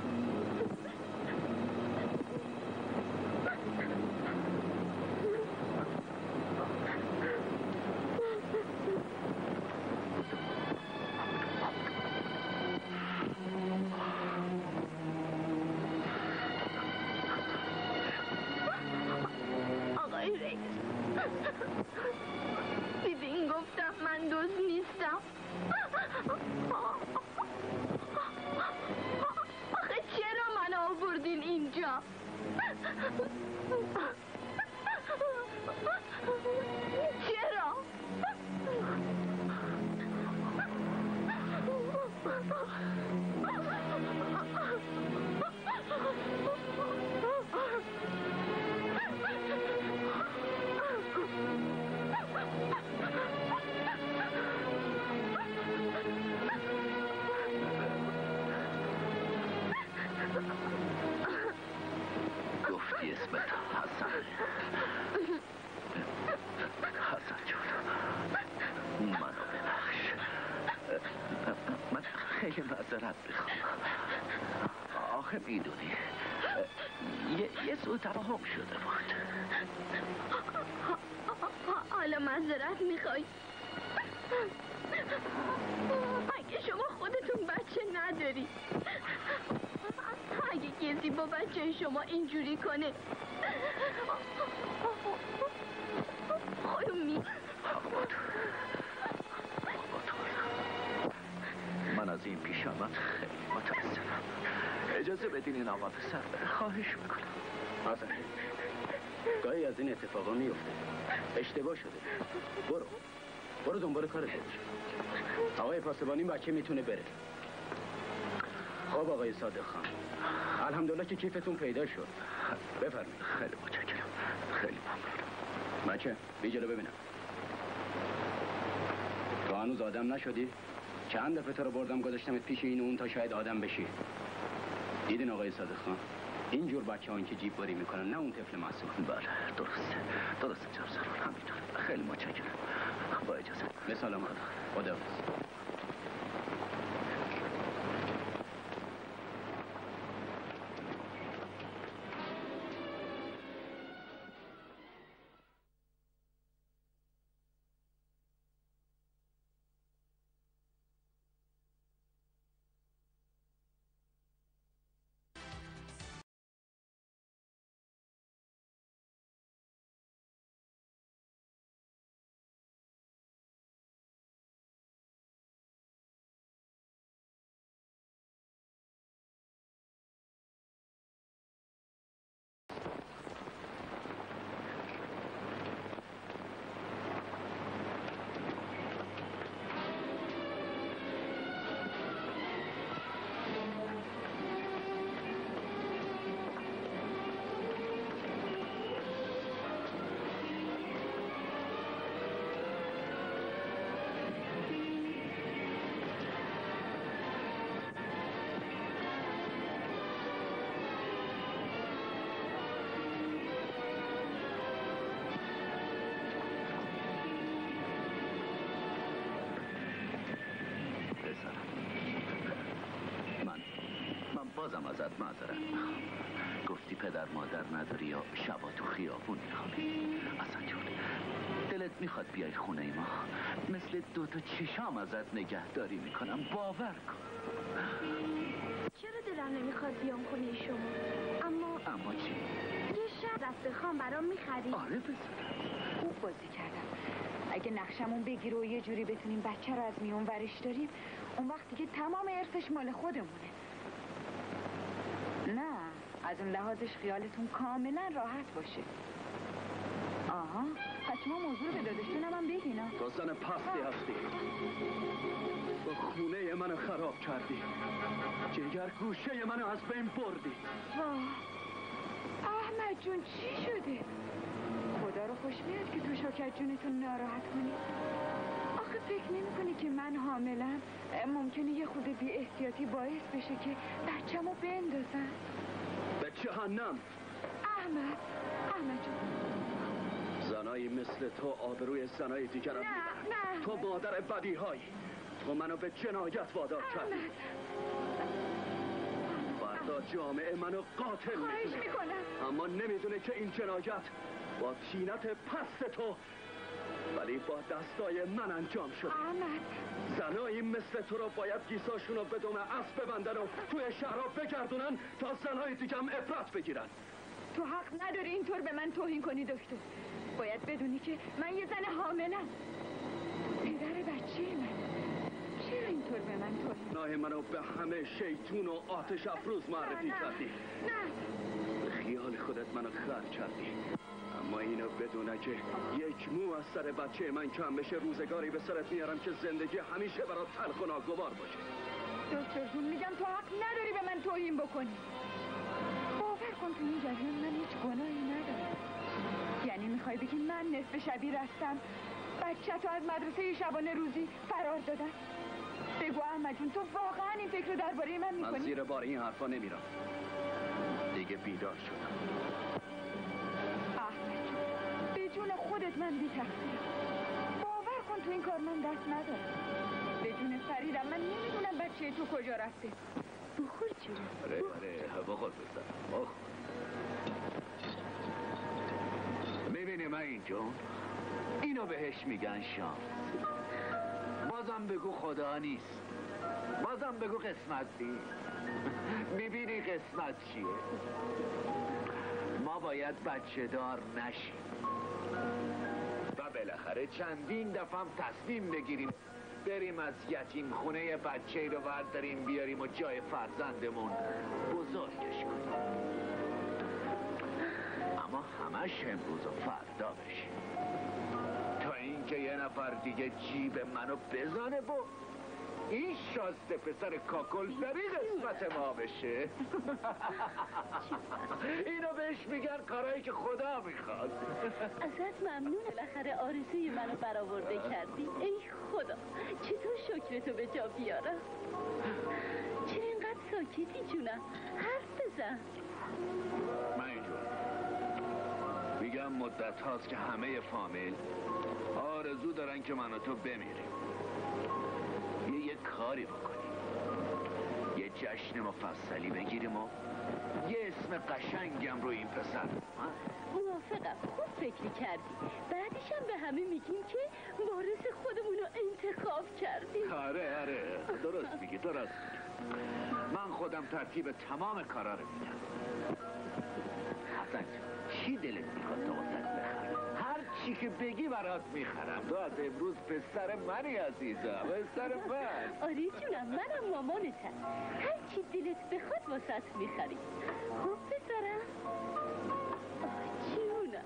آقای رئیس دیدین گفتم من دزد نیستم. آخه چرا من آوردین اینجا؟ چرا؟ گفتی اسمت حسن. حسن جون منو ببخش. من خیلی معذرت میخوام. آخه میدونی یه, یه سوء تفاهم شده بود. حالا معذرت میخوای؟ اگه شما خودتون بچه نداری، اگه کسی با بچه شما اینجوری کنه خودم می من از این پیش آمد خیلی متاسفم. اجازه بدین این آقا پسر بره. خواهش میکنم. حسن گاهی از این اتفاقا میفته. اشتباه شده. برو برو دنبال کارت باش. آقای پاسبانی بچه میتونه بره. خب آقای صادق خان الحمدلله که کیفتون پیدا شد. بفرمایید. خیلی متشکرم. خیلی ممنونم. بچه بی جلو ببینم. تو هنوز آدم نشدی؟ چند دفعه تو رو بردم گذاشتمت پیش این و اون تا شاید آدم بشی. دیدین آقای صادق خان اینجور بچه ها این که جیب باری میکنن، نه اون طفل معصوم. بله درسته درسته جناب سروان همینطور. خیلی متشکرم. با اجازه. به سلامت. خداحافظ. بازم ازت معذرت میخوام. گفتی پدر مادر نداری یا شبا تو خیابون میخوابی. اصلا جون دلت میخواد بیای خونه ما، مثل دو تا چشام ازت نگهداری میکنم، باور کن. چرا دلم نمیخواد بیام خونه شما؟ اما اما چی؟ یه شب دست خام برام میخری؟ آره بذار. خوب بازی کردم. اگه نقشمون بگیره و یه جوری بتونیم بچه رو از میون ورش داریم، اون وقتی که تمام ارثش مال خودمونه. نه، از اون لحاظش خیالتون کاملا راحت باشه. آها، پس شما موضوع به داداشتونم هم بگینا. تو زن پستی هستی، با خونه منو خراب کردی، جگر گوشه منو از بین بردی. واه، احمد جون چی شده؟ خدا رو خوش میاد که تو شوکت جونتون ناراحت کنی. آخه فکر نمی کنی که من حاملم ممکنه یه خود بی احتیاطی باعث بشه که بچه‌مو بندازن؟ به جهنم. احمد، احمد جون، زنایی مثل تو آبروی زنای دیگرم نه نه تو مادر بدی هایی. تو منو به جنایت وادار کردی. فردا جامعه منو قاتل خواهش میدونه، میکنم. اما نمیدونه که این جنایت با تینت پست تو ولی با دستای من انجام شده. احمد، زنایی مثل تو رو باید گیساشون رو به دم اسب ببندن و توی شهرها بگردونن تا زنهای دیگه هم عبرت بگیرن. تو حق نداری اینطور به من توهین کنی دکتر. باید بدونی که من یه زن حاملم، پدر بچه من. چرا اینطور به من توهین؟ گناه منو به همه شیطون و آتش افروز معرفی کردی. نه، به خیال خودت منو خر کردی، اما اینو بدونه که یک مو از سر بچه من کم بشه روزگاری به سرت میارم که زندگی همیشه برات تلخ و ناگوار باشه. دکتر جون میگم تو حق نداری به من توهین بکنی. باور کن تو این جریان من هیچ گناهی ندارم. یعنی میخوای بگی من نصف شبی رفتم بچه تو از مدرسه شبانه روزی فرار دادم؟ بگو احمد جون، تو واقعا این فکر رو درباره من میکنی؟ من زیر بار این حرفا نمیرم. دیگه بیدار شدم. احمد جون، به جون خودت من بی تقصیرم. باور کن تو این کار من دست ندارم. به جون فریدم من نمیدونم بچه تو کجا رفته. بخور جون. آره آره بخور بزن بخور. میبینی من اینجا اینو بهش میگن شانس. بازم بگو خدا نیست، بازم بگو قسمت نیست. میبینی قسمت چیه؟ ما باید بچه دار نشیم و بالاخره چندین دفعه هم تصمیم بگیریم بریم از یتیم خونه بچه رو برداریم بیاریم و جای فرزندمون بزرگش کنیم. اما همش امروز و فردا بشه تا اینکه یه نفر دیگه جیب منو بزنه با این شازده پسر کاکل سری قسمت ما بشه. اینو بهش میگن کارایی که خدا میخواد. ازت ممنون، بالاخره آرزوی منو برآورده کردی. ای خدا، چطور شکرتو به جا بیارم؟ چرا اینقدر ساکتی جونم؟ حرف بزن. من اینجور میگم مدت هاست که همه فامیل آرزو دارن که من و تو بمیریم، یه یه کاری بکنیم، یه جشن مفصلی بگیریم و یه اسم قشنگم رو این پسر. موافقم، خوب فکر کردی. بعدش هم به همه میگیم که وارث خودمون رو انتخاب کردیم. آره آره درست میگی درست میگی. من خودم ترتیب تمام کارا رو میدم. حسن چی دلت میخواد تا واسه بخرم؟ هر چی که بگی برات میخرم. تو از امروز پسر منی عزیزم، پسر من. آره جونم، منم مامانتم. هر چی دلت بخواد واسه میخری. خوب پسرم؟ آه جونم.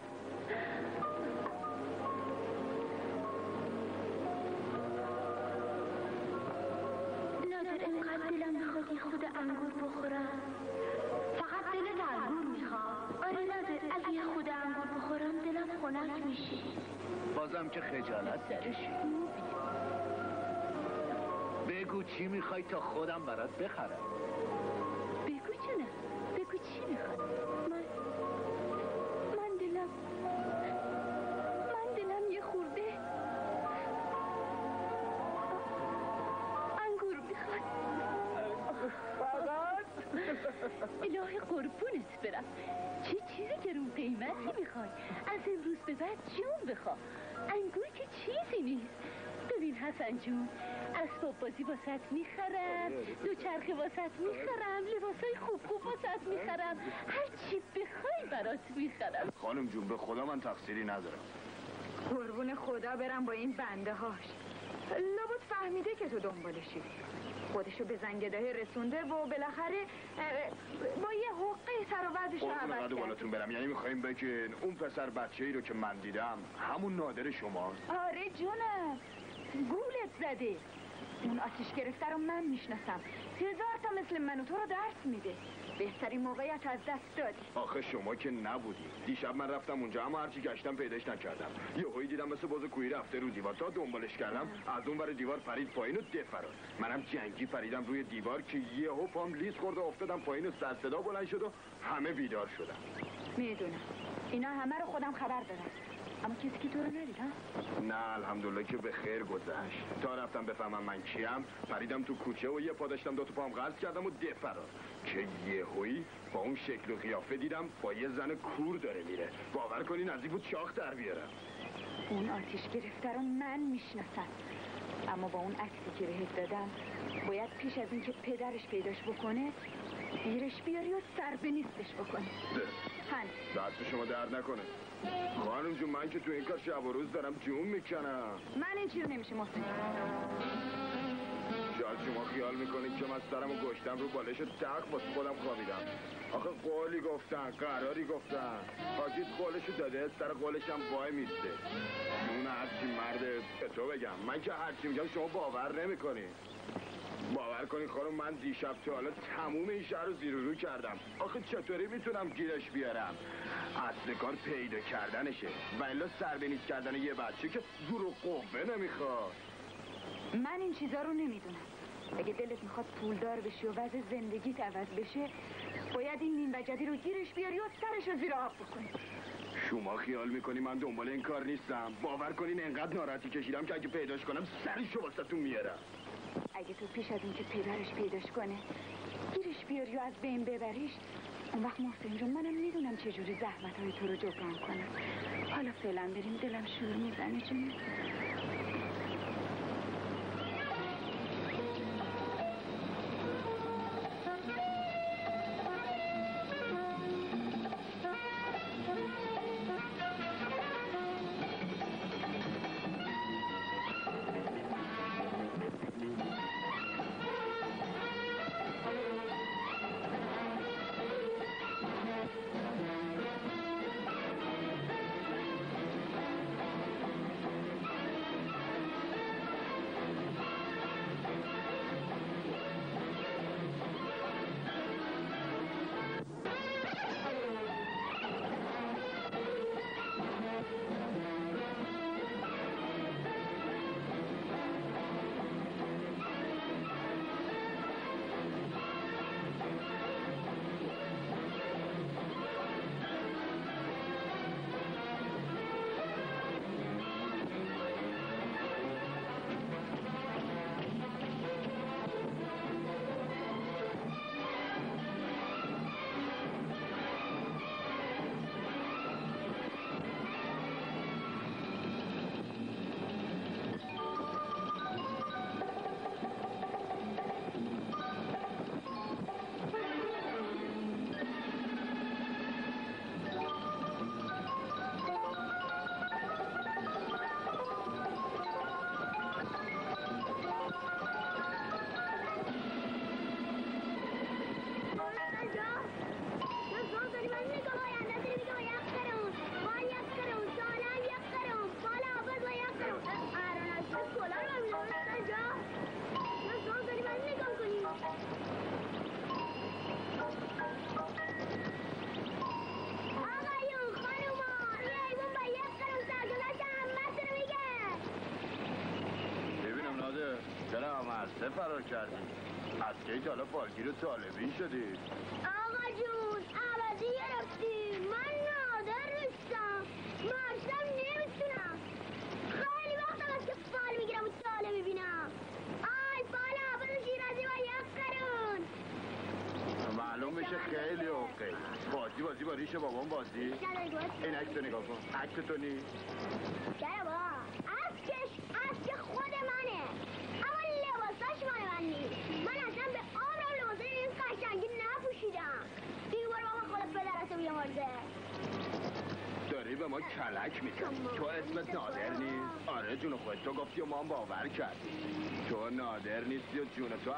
نادر اینقدر دلم میخواد یه خود انگور بخورم. فقط دلت انگور میخواد؟ آره نادر، اگه یه خود انگور بخورم دلم خنک میشه. بازم که خجالت نکشی. بگو چی میخوای تا خودم برات بخرم. بگو جونم، بگو چی میخواد؟ من من دلم من دلم یه خورده انگور میخواد. فقط الهی قربونت برم. چه چیزی گرون قیمتی میخوای؟ از امروز به بعد جون بخوا. انگور که چیزی نیست. ببین حسن جون، اسباب بازی واسط میخرم، دوچرخه واسط میخرم، لباسای خوب خوب واسط میخرم، هر چی بخوای برات میخرم. خانم جون به خدا من تقصیری ندارم. قربون خدا برم با این بنده هاش. لابد فهمیده که تو دنبالشی، خودشو به زنگدهه رسونده و بالاخره با یه حقه سر و وضعشو عوض کرد. بالاتون برم، یعنی میخواییم بگین اون پسر بچه ای رو که من دیدم همون نادر شماست؟ آره جونم، گولت زده. اون آتیش گرفته رو من میشناسم، هزار تا مثل من و تو رو درس میده. بهترین موقعیت از دست دادی. آخه شما که نبودی. دیشب من رفتم اونجا اما هرچی گشتم پیداش نکردم. یهویی دیدم مثل باز کوی رفته رو دیوار. تا دنبالش کردم از اون ور دیوار پرید پایین و دفراد. منم جنگی پریدم روی دیوار که یهو پام لیز خورد و افتادم پایین و سر صدا بلند شد و همه بیدار شدن. میدونم اینا همه رو خودم خبر دارم، اما کسی که تو رو ندید ها؟ نه الحمدلله که به خیر گذشت. تا رفتم بفهمم من کیم پریدم تو کوچه و یه پا داشتم دو تا پام قرض کردم و دفراد که یهویی با اون شکل و قیافه دیدم با یه زن کور داره میره. باور کنی نزدیک بود چاق در بیارم. اون آتیش گرفته رو من میشناسم، اما با اون عکسی که بهت دادم باید پیش از اینکه پدرش پیداش بکنه گیرش بیاری و سر به نیستش بکنی. هن دست شما درد نکنه خانم جون. من که تو این کار شب و روز دارم جون میکنم. من این چیو نمیشه محسن. شاید شما خیال میکنید که من سرم و گشتم رو بالش تق واسه خودم خوابیدم. آخه قولی گفتن، قراری گفتن، حاجیت قولشو داده، سر قولش هم وای میسته. اون هرچی مرده به تو بگم، من که هرچی میگم شما باور نمیکنی. باور کنی خانم من دیشب تا حالا تموم این شهر رو زیر و رو کردم. آخه چطوری میتونم گیرش بیارم؟ اصل کار پیدا کردنشه و الا سربنیز کردن یه بچه که زور و قوه نمیخواد. من این چیزا رو نمیدونم. اگه دلت میخواد پولدار بشی و وضع زندگیت عوض بشه باید این نیم وجدی رو گیرش بیاری و سرش رو زیر آب بکنی. شما خیال میکنی من دنبال این کار نیستم؟ باور کنین انقدر ناراحتی کشیدم که اگه پیداش کنم سرشو واسهتون میارم. اگه تو پیش از اینکه پدرش پیداش کنه گیرش بیاری و از بین ببریش، اون وقت محسن جون منم میدونم چجوری زحمتهای تو رو جبران کنم. حالا فعلا بریم، دلم شور میزنه جون. چه فرار کردی؟ از کی تا حالا پارگیر و طالبی شدی؟ آقا جون عوضی گرفتی، من نادر نیستم، مرسم نمیتونم. خیلی وقت از که فال میگیرم و طالب میبینم. آی فال عباس شیرازی و یک قرون. معلوم میشه خیلی اوقی بازی بازی با ریش بابام بازی این عکس رو نگاه کن عکس تو نی چرا با عکسش عکس خود منه اما لباساش مال من نیست من اصلا به عمرم لباسای این قشنگی نپوشیدم دیگه برو بابا خود پدرتو بیامرزه داری به ما کلک میزنی تو اسمت نادر نیست آره جون خود تو گفتی و ما هم باور کردی تو نادر نیستی و جون تو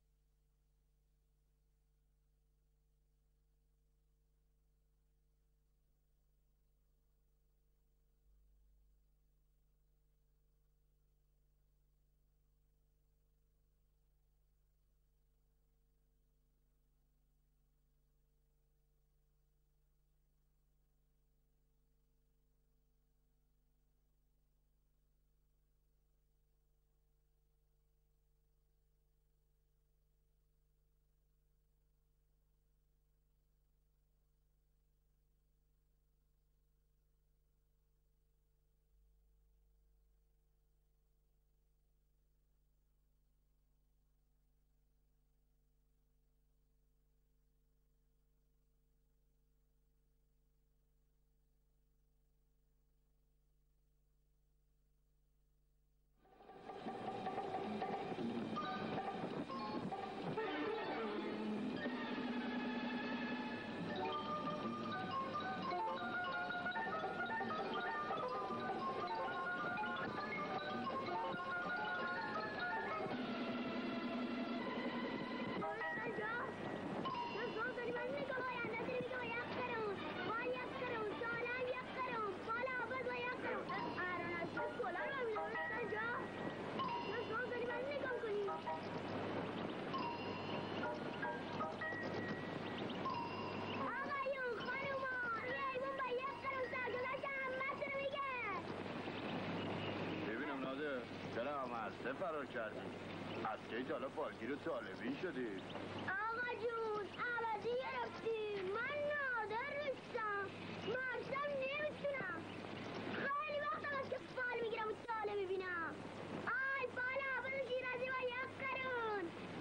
چه فرار کردی؟ از کی تا حالا فالگیر طالبی شدی؟ آقا جون عوضی گرفتی من نادر نیستم مرسم نمیتونم خیلی وقت است که فال میگیرم و ساله میبینم آی فال عوض شیرازی با یک قرون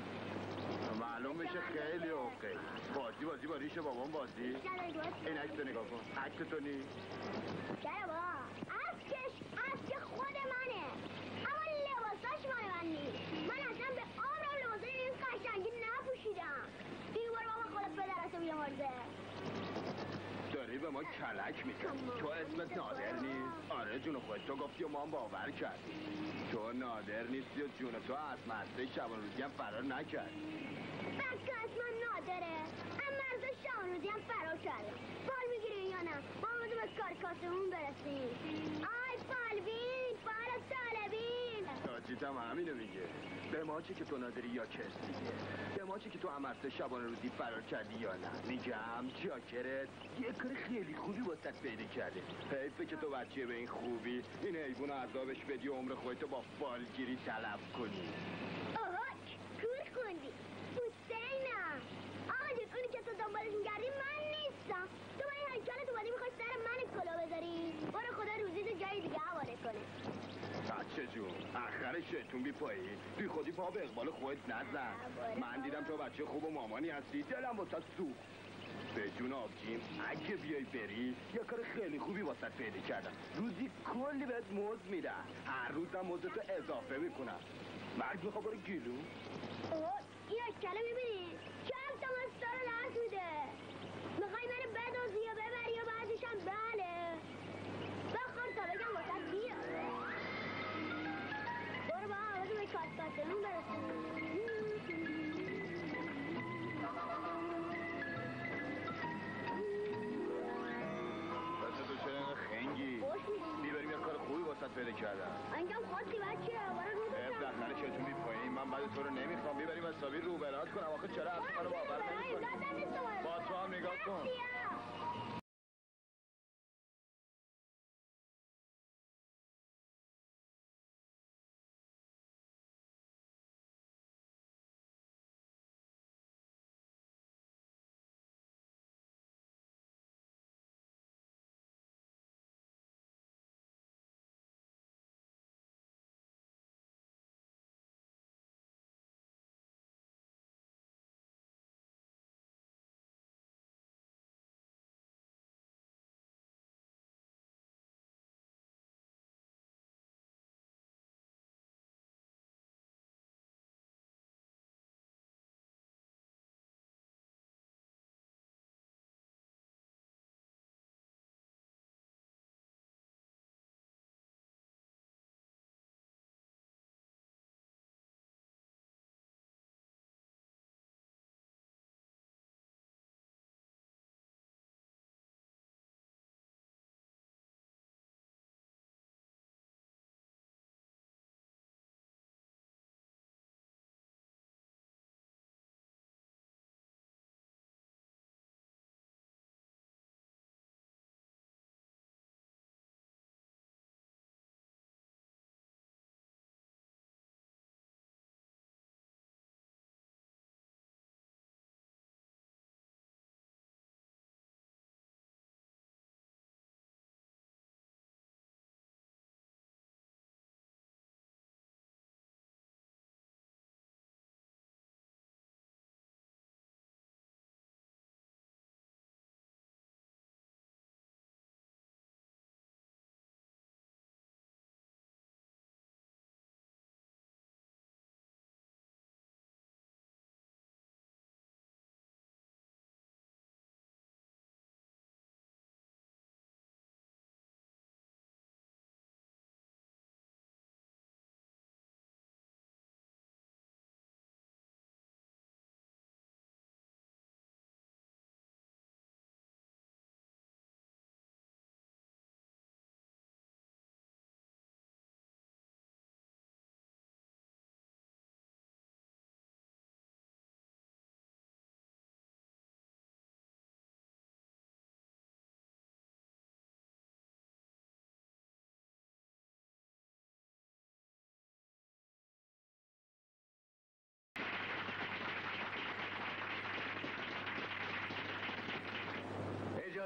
معلوم میشه خیلی اوقی بازی بازی با ریش بابام بازی این عکس رو نگاه کن عکس تو نی چرا با عکسش عکس خود منه اما لباساش مال من نیست من اصلا به عمرم لباسای این قشنگی نپوشیدم دیگه برو بابا خودت پدرتو بیامرزه داری به ما کلک میزنی تو اسمت نادر نیست آره جون خود تو گفتی و ما هم باور کردی تو نادر نیستی و جون تو از مرزه شبان روزی هم فرار نکردی بچه اسمم نادره اما مرزه شبان روزی هم فرار کردم بال میگیری یا نه ما آمده به کار کاسمون برسیم آی فالبین فال طالبین تاجیت هم همینو میگه به ما چه که تو نادری یا کس دیگه به ما چه که تو امرسه شبان روزی فرار کردی یا نه میگم جاکرت یه کار خیلی خوبی واسط پیدا کرده حیفه که تو بچه به این خوبی این حیوان عذابش بدی و عمر خودتو با فالگیری تلف کنی اوهک کور خوندی حسینم آقا جون اونی که تو دنبالش میگردی من نیستم تو با این هیکلت اومدی میخوای سر من کلا بذاری برو خدا روزیتو جای دیگه حواله کنه بچه جون اخر شیطون بی پایی بی خودی پا به اقبال خودت نزن من دیدم تو بچه خوب و مامانی هستی دلم واسه سوخت به جون آبجیم اگه بیای بری یه کار خیلی خوبی واسه پیدا کردم روزی کلی بهت موز میدم هر روزم موزتو اضافه میکنم مرگ میخوا برو گیلو اوه این هیکله میبینی چند تا مستا رو لرز میده میخوای منو بدازی یا ببری یا بعدش هم بله بخور تا بگم واسه بیا برو با آواز به کاسکاسمون برسیم خنگی بیبریم یه کار خوبی واسط پیدا کردم انجام خواستی بچه برو رو اب دختر شیطون بی پایین من بعد تو رو نمیخوام بیبریم حسابی رو برات کنم آخه چرا از منو باور نمی‌کنی با تو هم نگاه کن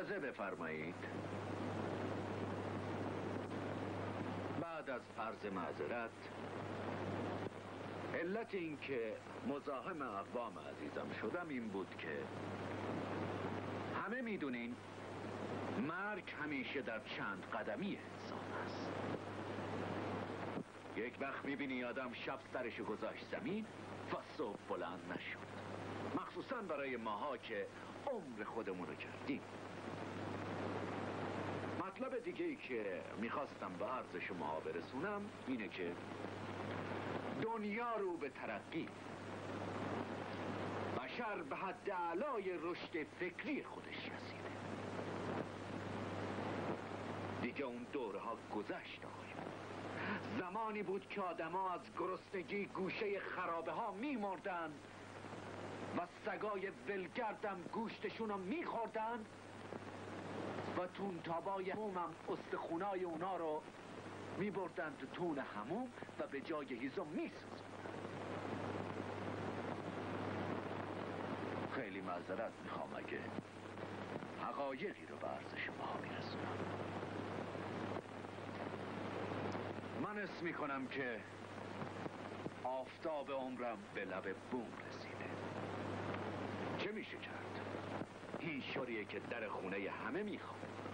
اجازه بفرمایید. بعد از عرض معذرت، علت این که مزاحم اقوام عزیزم شدم این بود که همه میدونین مرگ همیشه در چند قدمی انسان است. یک وقت میبینی آدم شب سرشو گذاشت زمین و صبح بلند نشد، مخصوصا برای ماها که عمر خودمون رو کردیم. مطلب دیگه ای که میخواستم به عرض شما برسونم اینه که دنیا رو به ترقی، بشر به حد اعلای رشد فکری خودش رسیده. دیگه اون دوره ها گذشت آقایون. زمانی بود که آدما از گرسنگی گوشه خرابه ها میمردن و سگای ولگردم گوشتشون رو میخوردن و تون تابای همومم استخونای اونا رو میبردن تو تون هموم و به جای هیزم میسوزن. خیلی معذرت میخوام اگه حقایقی رو به عرض شما میرسونم. من اسم میکنم که آفتاب عمرم به لب بوم رسیده. چه میشه کرد؟ این شوریه که در خونه همه میخوام.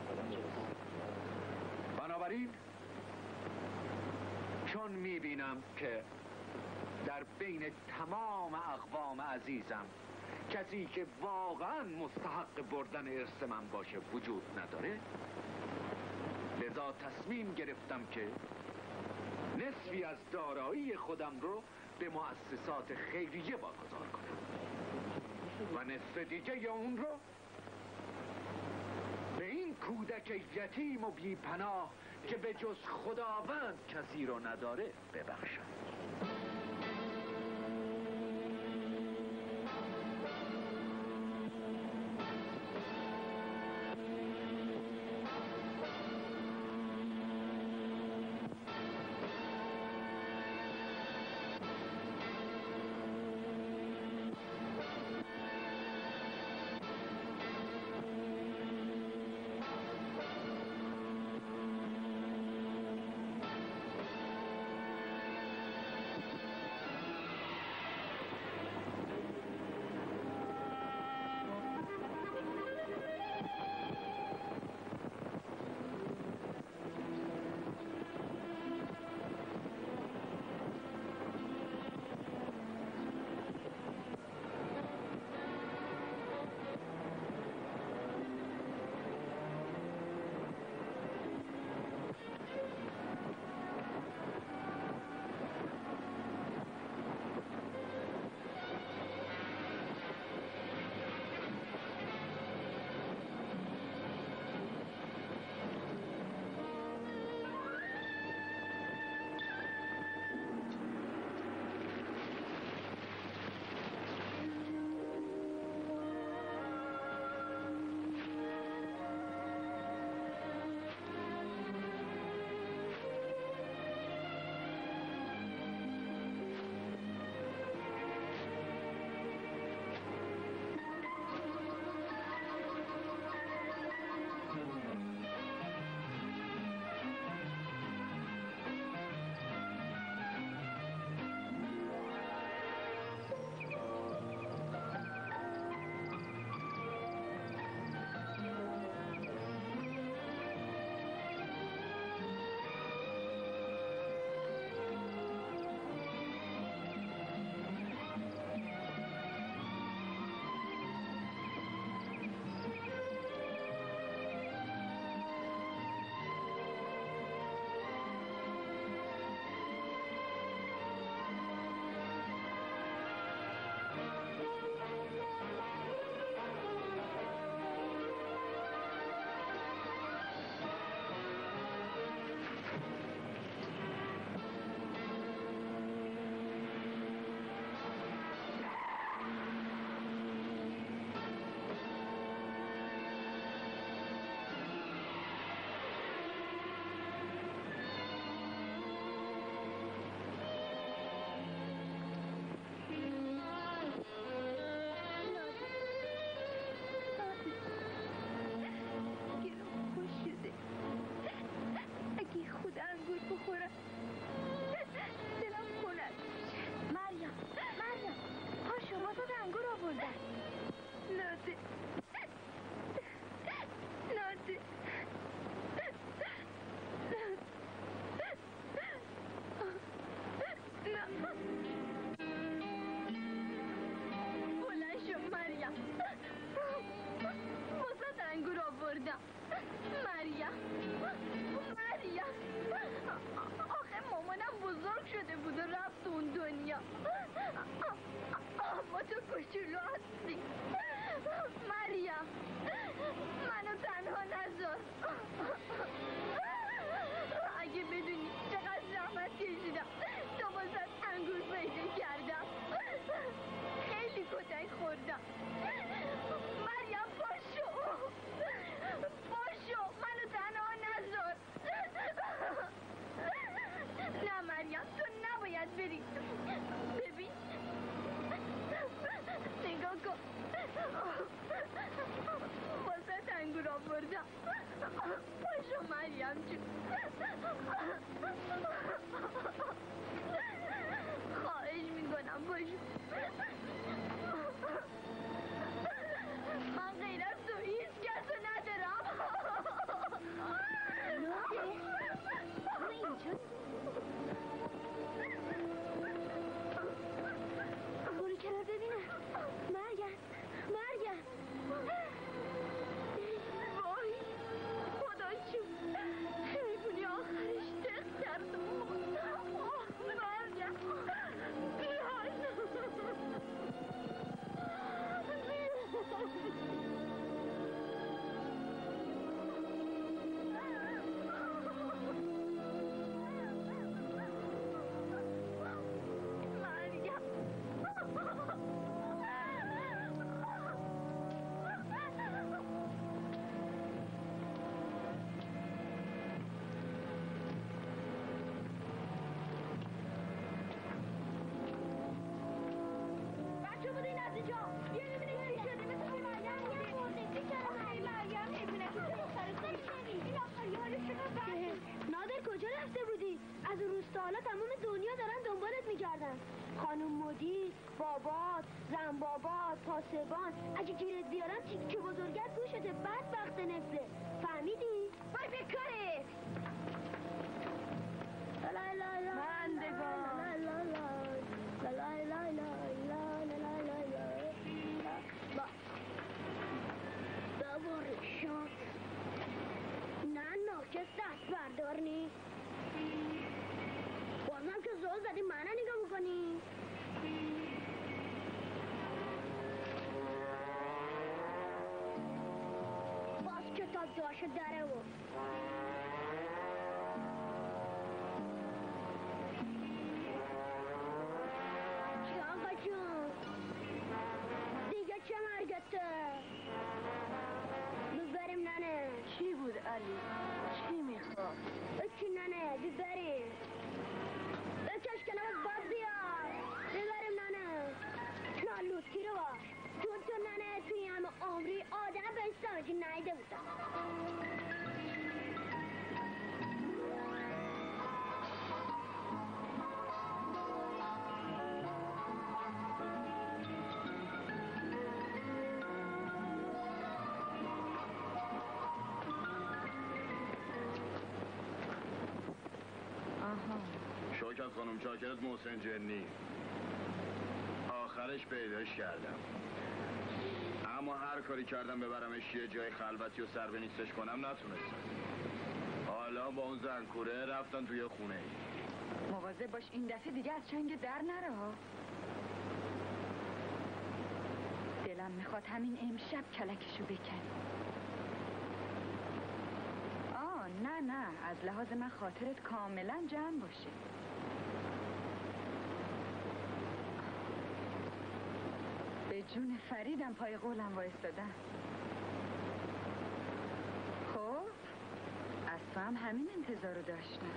بنابراین چون میبینم که در بین تمام اقوام عزیزم کسی که واقعا مستحق بردن ارث من باشه وجود نداره، لذا تصمیم گرفتم که نصفی از دارایی خودم رو به مؤسسات خیریه واگذار کنم و نصف دیگه اون رو به این کودک یتیم و بی‌پناه که به جز خداوند کسی رو نداره ببخشم. بخورم دلم خونت مریم مریم پاشو واسه انگور آوردن. ناده ناده بلند شو مریم واسه انگور آوردم. مریم مریم آخه مامانم بزرگ شده بود و رفت اون دنیا. اما تو کوچولو هستی. مریم منو تنها نذار. اگه بدونی چقدر زحمت کشیدم تا واسه انگور پیدا کردم. خیلی کتک خوردم. مریم پاشو پاشو منو تنها نذار. نه مریم تو نباید بری. ببین نگاه کن واسه انگور آوردم. پاشو مریم جون. خواهش میکنم پاشو. من غیر از تو هیچ کسو ندارم. اما اینجا برو کنار ببینم. مریم مریم وای خدا چون حیفونی آخرش دق کرد. مریم بیان نادر کجا رفته بودی؟ از روستا حالا تمام دنیا دارن دنبالت میگردن. خانم مدیر، بابات، زن بابات، پاسبان. اگه گیرت بیارم تیکه بزرگت گوشته بدبخت نفله. فهمیدی؟ بای بکارت مندگان بابارشان نه ناکس دست بردار نی. بازم که زول زدی منو نگاه میکنی. باز کتاب داشت داره و چی آقا جون دیگه چه مرگته؟ ببریم ننه. چی بود علی؟ چی میخواد؟ بچی ننه ببریم. بکش کنم باز بیار. ببریم ننه. نالوتی رو باش. چون تو ننه توی همه عمری آدم به سامجی نایده بودم. شوکت خانم شاکرت محسن جنی. آخرش پیداش کردم. اما هر کاری کردم ببرمش یه جای خلوتی و سر به نیستش کنم نتونستم. حالا با اون زنکوره رفتن توی خونه ای. مواظب باش این دفعه دیگه از چنگ در نره ها. دلم میخواد همین امشب کلکشو بکن. آه نه نه از لحاظ من خاطرت کاملا جمع باشه. به جون فریدم پای قولم وایستادم. خب از تو هم همین انتظار رو داشتم.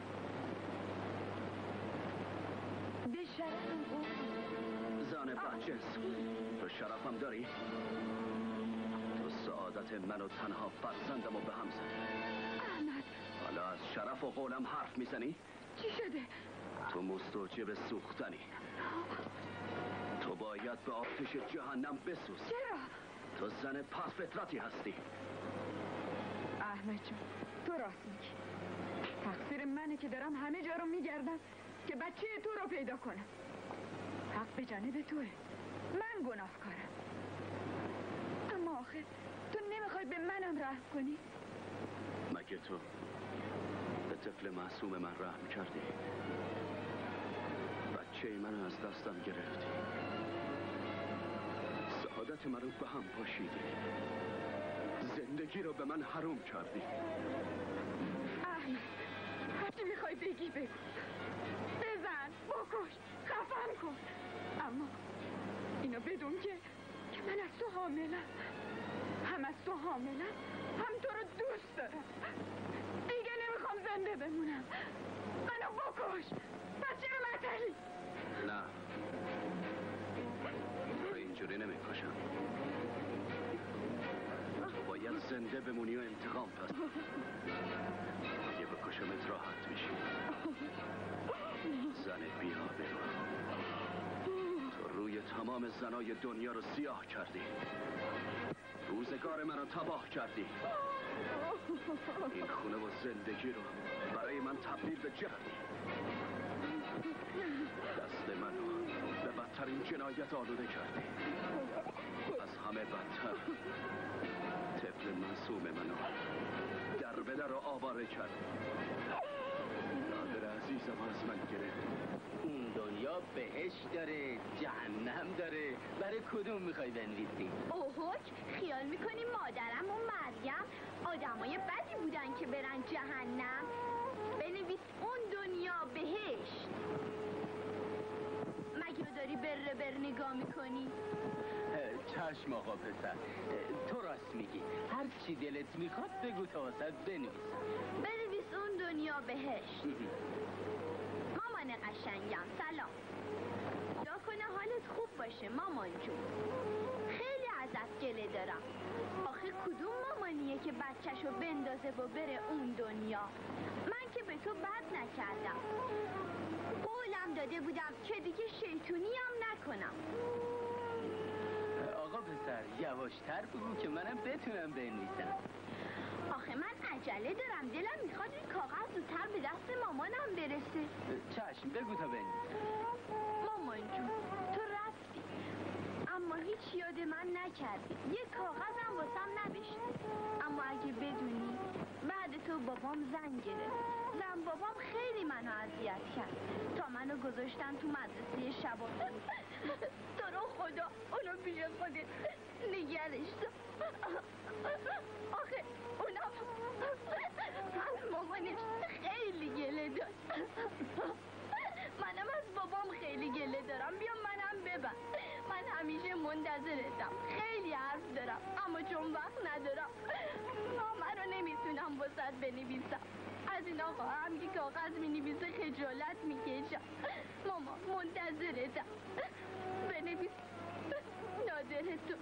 به شرفم قول. زن بدجنس تو شرفم داری؟ تو سعادت من و تنها فرزندم رو به هم زدی. احمد حالا از شرف و قولم حرف میزنی؟ چی شده؟ تو مستوجب سوختنی. تو باید به آتش جهنم بسوزی. چرا؟ تو زن پس فطرتی هستی. احمد جان تو راست میگی. تقصیر منه که دارم همه جا رو میگردم که بچه تو رو پیدا کنم. حق به جانب توه. من گناهکارم. اما آخه تو نمیخوای به منم رحم کنی؟ مگه تو به طفل معصوم من رحم کردی؟ بچه منو از دستم گرفتی. سعادت منو به هم پاشیدی. زندگی رو به من حروم کردی. احمد هرچی میخوای بگی بگو. بزن، بکش، خفن کن. اما اینو بدون که که من از تو حاملم. هم از تو حاملم هم تو رو دوست دارم. دیگه نمیخوام زنده بمونم. منو بکش. بچه رو معطلی. نه تو اینجوری نمیکشم. تو باید زنده بمونی و انتقام پس. اگه بکشمت راحت میشی. زن بی‌ها برو. تو روی تمام زنای دنیا رو سیاه کردی. روزگار منو تباه کردی. این خونه و زندگی رو برای من تبدیل به جهنمی. دست منو به بدترین جنایت آلوده کردی. از همه بدتر طفل معصوم منو در به در و آواره کردی. برادر عزیزم از من گرفت. اون دنیا بهشت داره، جهنم داره. برای کدوم میخوای بنویسی؟ اوهک خیال میکنی مادرم و مریم آدمای بدی بودن که برن جهنم؟ بنویس اون دنیا بهشت. مگه داری بر بر نگاه میکنی؟ چشم آقا پسر، تو راست میگی. هر چی دلت میخواد بگو تا واسه بنویسم. بنویس اون دنیا بهشت. مامان قشنگم سلام. دعا کنه حالت خوب باشه مامان جون. خیلی ازت گله دارم. آخه کدوم مامانیه که بچه‌شو بندازه و بره اون دنیا؟ من که به تو بد نکردم. قولم داده بودم که دیگه شیطونی هم نکنم. آقا پسر یواشتر بگو که منم بتونم بنویسم. آخه من عجله دارم. دلم میخواد این کاغذ زودتر به دست مامانم برسه. چشم بگو تا بنویسم. مامان جون تو رفتی اما هیچ یاد من نکردی. یه کاغذم واسم نوشتی. اما اگه بدونی بعد تو بابام زن گرفت. زن بابام خیلی منو اذیت کرد تا منو گذاشتن تو مدرسه شبانه. تو رو خدا اونو پیش خودت نگرش دار. آخه اونم از مامانش خیلی گله داشت. منم از بابام خیلی گله دارم. بیا منم ببر. من همیشه منتظرتم. خیلی حرف دارم اما چون وقت ندارم نامه رو نمیتونم واسط بنویسم. از این آقا هم که کاغذ مینویسه خجالت میکشم. ماما منتظرتم. بنویس نادرتون.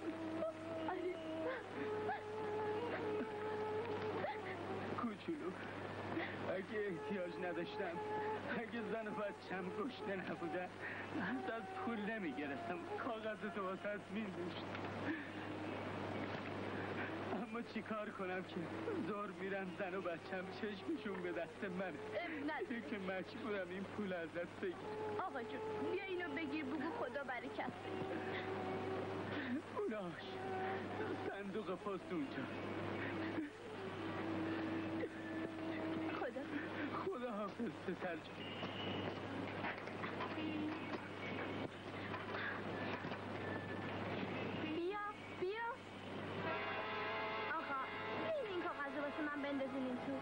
کوچولو اگه احتیاج نداشتم، اگه زن و بچم گشته نبودن از پول نمیگرفتم، کاغذ تو واسه می‌نوشتم. اما چی کار کنم که زور میرم زن و بچم چشمشون به دست منه نه که مجبورم این پول ازت بگیر. آقا جون بیا اینو بگیر بگو خدا برکت. اوناش صندوق پست اونجا. خدا خدا حافظ پسر جون. بیا بیا آقا این این کاغذ واسه من بندازین این تو.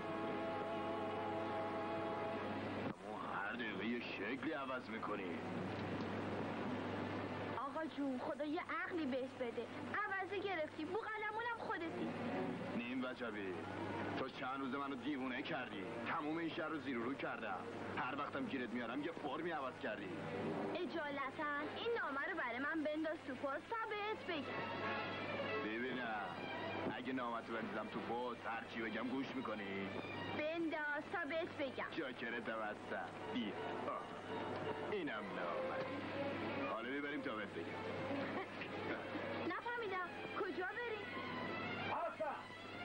اما هر دقیقه یه شکلی عوض میکنی. آقا جون خدا یه عقلی بهش بده. عوضی گرفتی بو قلمونم خودتی. نیم وجبی تو چند روز منو دیوونه کردی. تموم این شهر رو زیر و رو کردم. هر وقتم گیرت میارم یه فرمی عوض کردی. اجالتا این نامه رو برای من بنداز تو پست تا بهت بگم. ببینم اگه نامتو بندازم تو پست هر چی بگم گوش میکنی؟ بنداز تا بهت بگم. جاکرت وستم بیا. آه. اینم نامد. حالا میبریم تا بهت بگم. نفهمیدم کجا بریم؟ حسن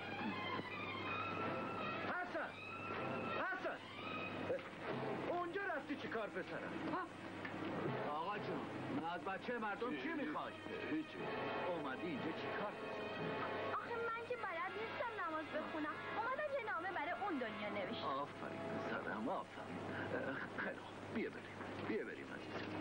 حسن حسن اونجا رفتی چی کار پسرم؟ آقا جون از بچه مردم چی میخوای؟ هیچی. اومدی اینجا چی کار پسرم؟ آخه من که بلد نیستم نماز بخونم، اومدم یه نامه برای اون دنیا نوشتم. آفرین پسرم آفرین. خیلی خوب بیا بریم بیا بریم عزیزم.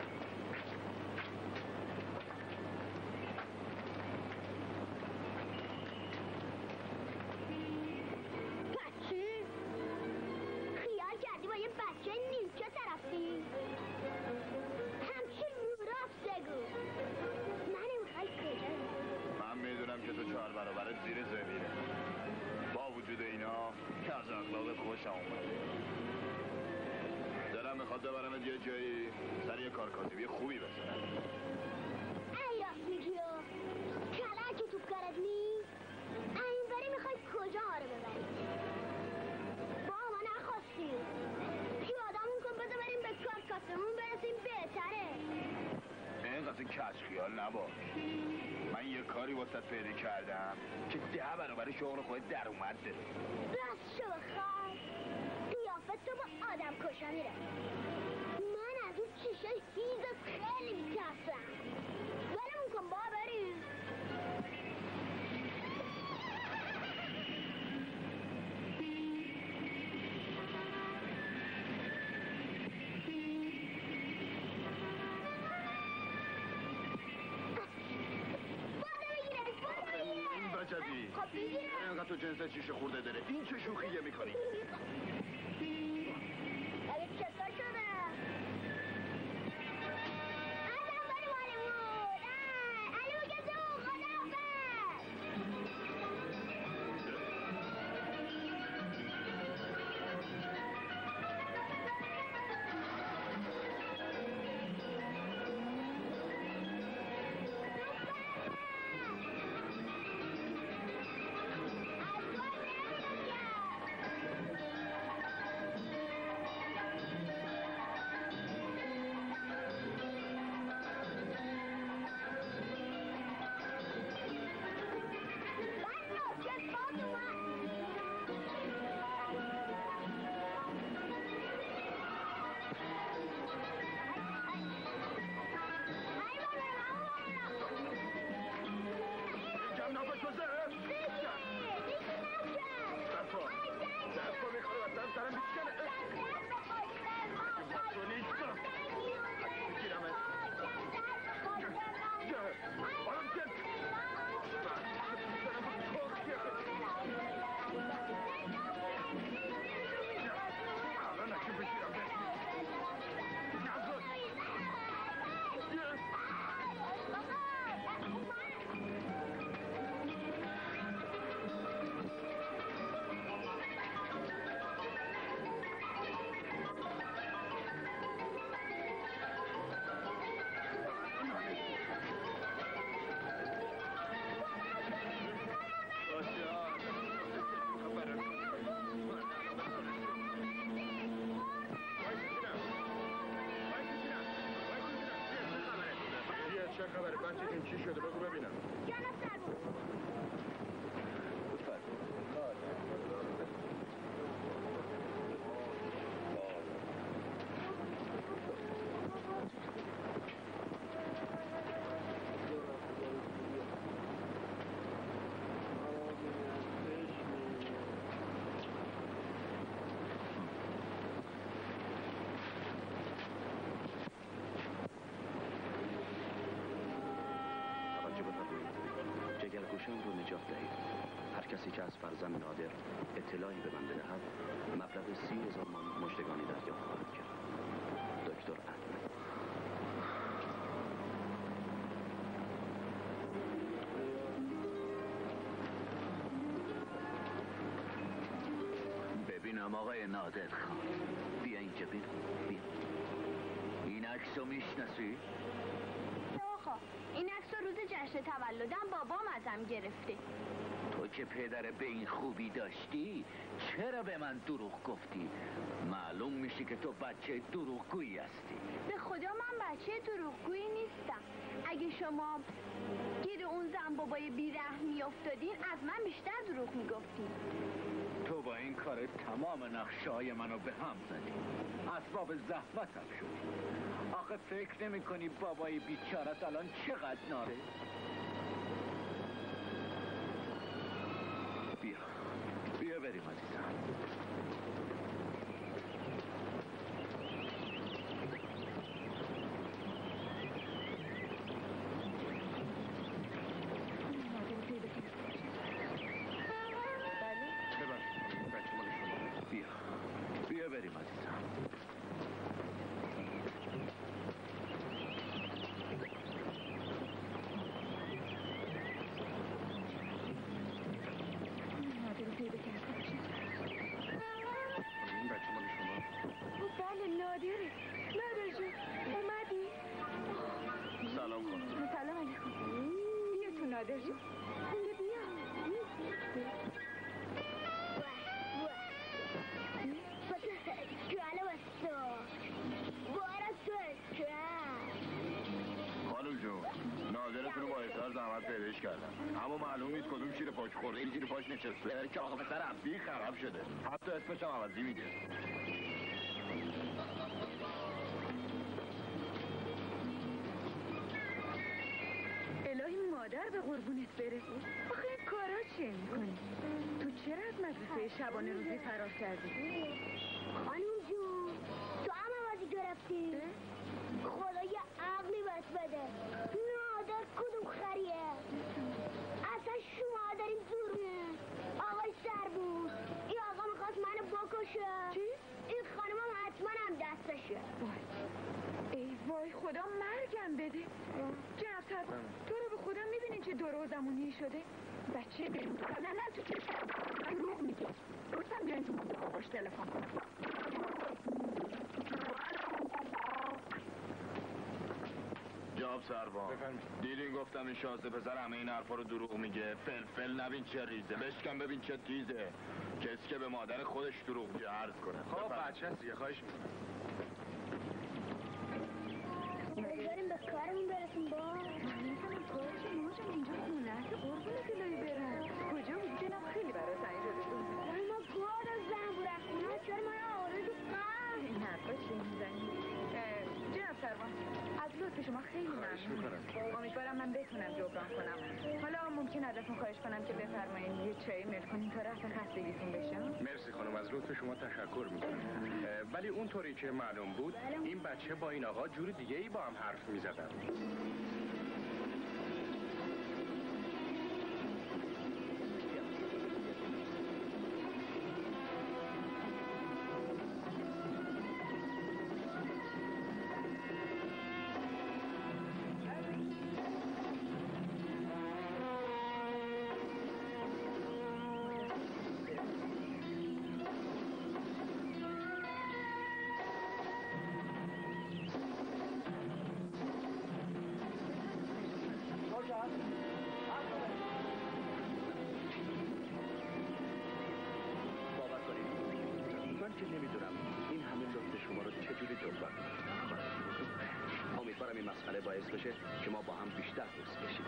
بچه خیال کردی با یه بچه نیمچه طرفی همچین راست بگو. من میخوای کجا؟ من میدونم که تو چهار برابرت زیر زمینه. با وجود اینا که از اخلاقت خوشم اومده. دلم میخواد ببرمت یه جایی سر یه کار کاتبی خوبی بزنم. ای راست میگی کلک تو کارت نیست. این بری میخوای کجا ها رو ببری؟ با ما نخواستی پیادمون کن بده بریم به کار کاتبمون برسیم بهتره. اینقدر کج خیال نباش. من یه کاری واسط پیدا کردم که ده برابر شغل خود در اومد داره. راست شو بخوای قیافت تو با آدم کشانی ره. من از اون چیشای هیزت خیلی میترسم. ولمون کن با بریم. بجدی خب بگیرم. اینقدر تو جنس چیش خورده داره. این چه شوخیه میکنی؟ اگه چطور شده؟ ازم بریم هالیوود. علی بگه تو خداحافظ. چه خبره بچه چی شده بگو ببینم. جناب سربون جگرگوشه‌ام رو نجات دهید. هر کسی که از فرزند نادر اطلاعی به من بدهد مبلغ سی هزار مان مژدگانی دریافت خواهد کرد. دکتر احمد. ببینم آقای نادر خان، بیا اینجا بیا بیا. این عکس رو میشناسی؟ آقا این عکس رو روز جشن تولدم بابام ازم گرفته. تو تو که پدر به این خوبی داشتی چرا به من دروغ گفتی؟ معلوم میشه که تو بچه دروغگویی هستی. به خدا من بچه دروغگویی نیستم. اگه شما گیر اون زن بابای بیرحمی افتادین از من بیشتر دروغ میگفتین. تو با این کار تمام نقشه‌های منو به هم زدی، اسباب زحمتم شدی. آخه فکر نمی کنی بابای بیچارت الان چقدر ناره؟ بیا بیا بریم عزیزم. بیا بریم عزیزم. این بچه مال شما؟ بله نادره. نادر جون اومدی؟ سلام خانم. سلام علیکم. بیا تو نادر جون. بیا بیا. خانم جون نادرتون رو با احتار زحمت پیداش کردم اما معلوم نیست کدوم شیر پاک خورده این زیر پاش نشسته که آقا پسر عبدی خراب شده. حتی اسمش هم عوضی میگه. الهی مادر به قربونت بره. آخه این کارا چه میکنی؟ تو چرا از مدرسه شبانه روزی فرار کردی؟ خانم جون تو هم عوضی گرفتی؟ خدا یه عقلی بس بده. نادر کدوم خریه؟ اصلا شما داریم زوره. آقای سربوز این آقا میخواست منو بکشه. چی؟ این خانم هم حتما هم دستشه. وای ای وای خدا مرگم بده. جناب سرباز تو رو به خدا میبینین چه دور زمونی شده؟ بچه بریم نه نه تو چه من روح میگه روزم بیاین تو باش تلفن کنم. جناب سربان دیدین گفتم این شازده پسر همه این حرفا رو دروغ میگه. فلفل نبین چه ریزه بشکن ببین چه تیزه. کسی که به مادر خودش دروغ میگه عرض کنه. خب بچه هست دیگه خواهش میکنم. بریم به کارمون برسیم با نمیتونم کار چه نوشم اینجا خونه هست قربون دلایی برم. کجا بود دلم خیلی برای سنگ شده بود. ما گاد از زن برخونه چرا من آوردی قم این حرفا چی میزنی؟ جناب سروان از لطف شما خیلی ممنون. امیدوارم من بتونم جبران کنم. حالا ممکن ازتون خواهش کنم که بفرمایید یه چای میل کنین تا رفع خستگیتون بشه. مرسی خانم از لطف شما تشکر میکنم. ولی اونطوری که معلوم بود این بچه با این آقا جور دیگه ای با هم حرف میزدن. باور کنید من که نمیدونم این همه لطف شما رو چجوری جبران کنم. امیدوارم این مسئله باعث بشه که ما با هم بیشتر دوست بشیم.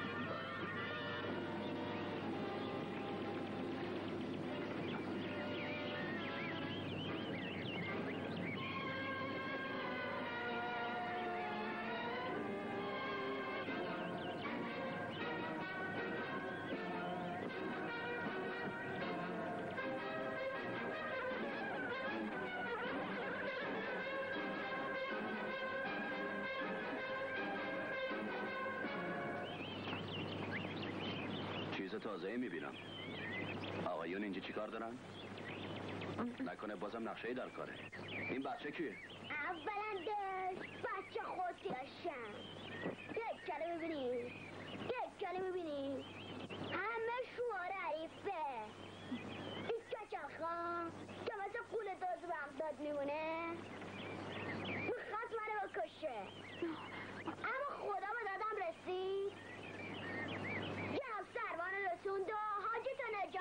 تازه میبینم. آقایون اینجا چی کار دارن؟ نکنه بازم نقشه در کاره. این بچه کیه؟ اولا داشت بچه خودی داشتم. یک کله ببینی یک کله ببینی همه شوار عریفه. این کچل خان که مثل قول داز به هم داد میمونه میخواست منو بکشه اما خدا به دادم رسید. جناب سروان رسوند و حاجتو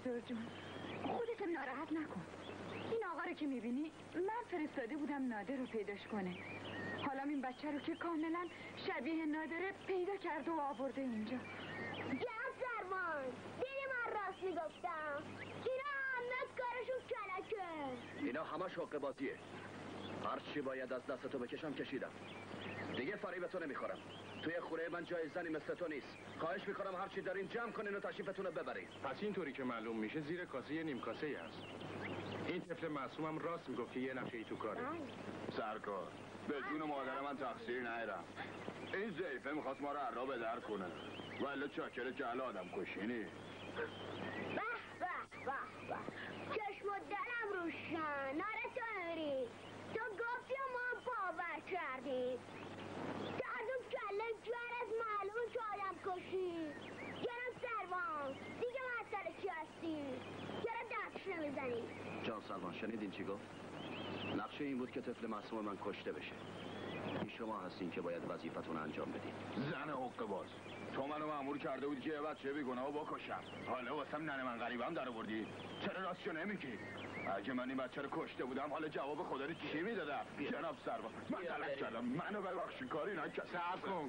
دکتر جون، خودت ناراحت نکن. این آقا رو که میبینی من فرستاده بودم نادر رو پیداش کنه. حالا این بچه رو که کاملا شبیه نادره پیدا کرده و آورده اینجا. جناب سرمان، دیدی من راست میگفتم. اینا همه کارشون کلکه. اینا همه شوق بازیه. هر چی باید از دست تو بکشم کشیدم. دیگه فریب تو نمیخورم. توی خوره من جای زنی مثل تو نیست. خواهش میکنم هر چی دارین جمع کنین و تشریفتون رو ببرین. پس اینطوری که معلوم میشه زیر کاسه یه نیم کاسه ای هست. این طفل معصومم راست میگفت که یه نقشه ای تو کاره. سرکار، به جون مادر من تقصیر نیرم. این ضعیفه میخواست ما رو عرا به در کنه. ولی چاکر جهل آدم کشینی. به به به به، چشم و دلم روشن. ناره تو امری، تو گفتی و ما هم باور کردیم. دردون کله جور از معلوم که آدم کشی. جناب سروان، دیگه مسئله چی هستی؟ چرا دستش نمیزنی؟ جان سلمان شنیدین چی گفت؟ نقشه این بود که طفل معصوم من کشته بشه. این شما هستین که باید وظیفتون انجام بدین. زن حق باز، تو منو مأمور کرده بودی که یه بچه بیگناهو بکشم. حالا واسم ننه من غریبم در آوردی. چرا راستشو نمیگی؟ اگه من این بچه رو کشته بودم حالا جواب خدا رو چی میدادم؟ جناب سروان، من غلط کردم. منو ببخشید، کاری نکردم. صبر کن.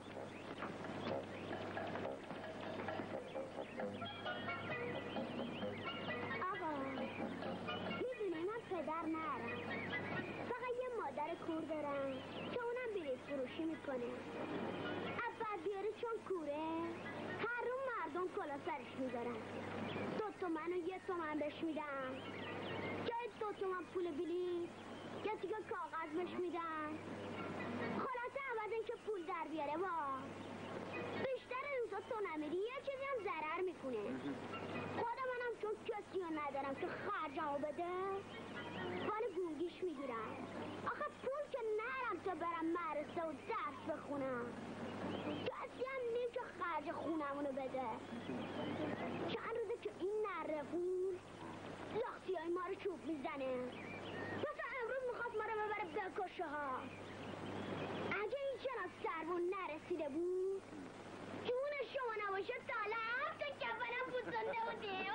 آقا، میدونی من پدر نرم. فقط یه مادر کور دارم که اونم بلیط فروشی میکنه. اول بیاره چون کوره، هر رو مردم کلا سرش میذارن. دو تومن و یه تومن بهش میدن. جای دو تومن پول بلیط یه تیکه کاغذ بهش میدن. خلاصه عوض این که پول در بیاره با بیشتر روزا تو نمیری یه چیزی هم ضرر میکنه. خود منم چون کسی رو ندارم که خرجمو بده ولی گونگیش میگیرم. آخه پول که نرم تا برم مدرسه و درس بخونم. کسی هم نیم که خرج خونمونو بده. چند روزه که این نره بود لاختی های ما رو چوب میزنه. مثلا امروز میخواست ما رو ببره بکشه ها. اگه این جناب سروان نرسیده بود جون شما نباشه تا حالا هم تا کفنم بوسنده بودیم.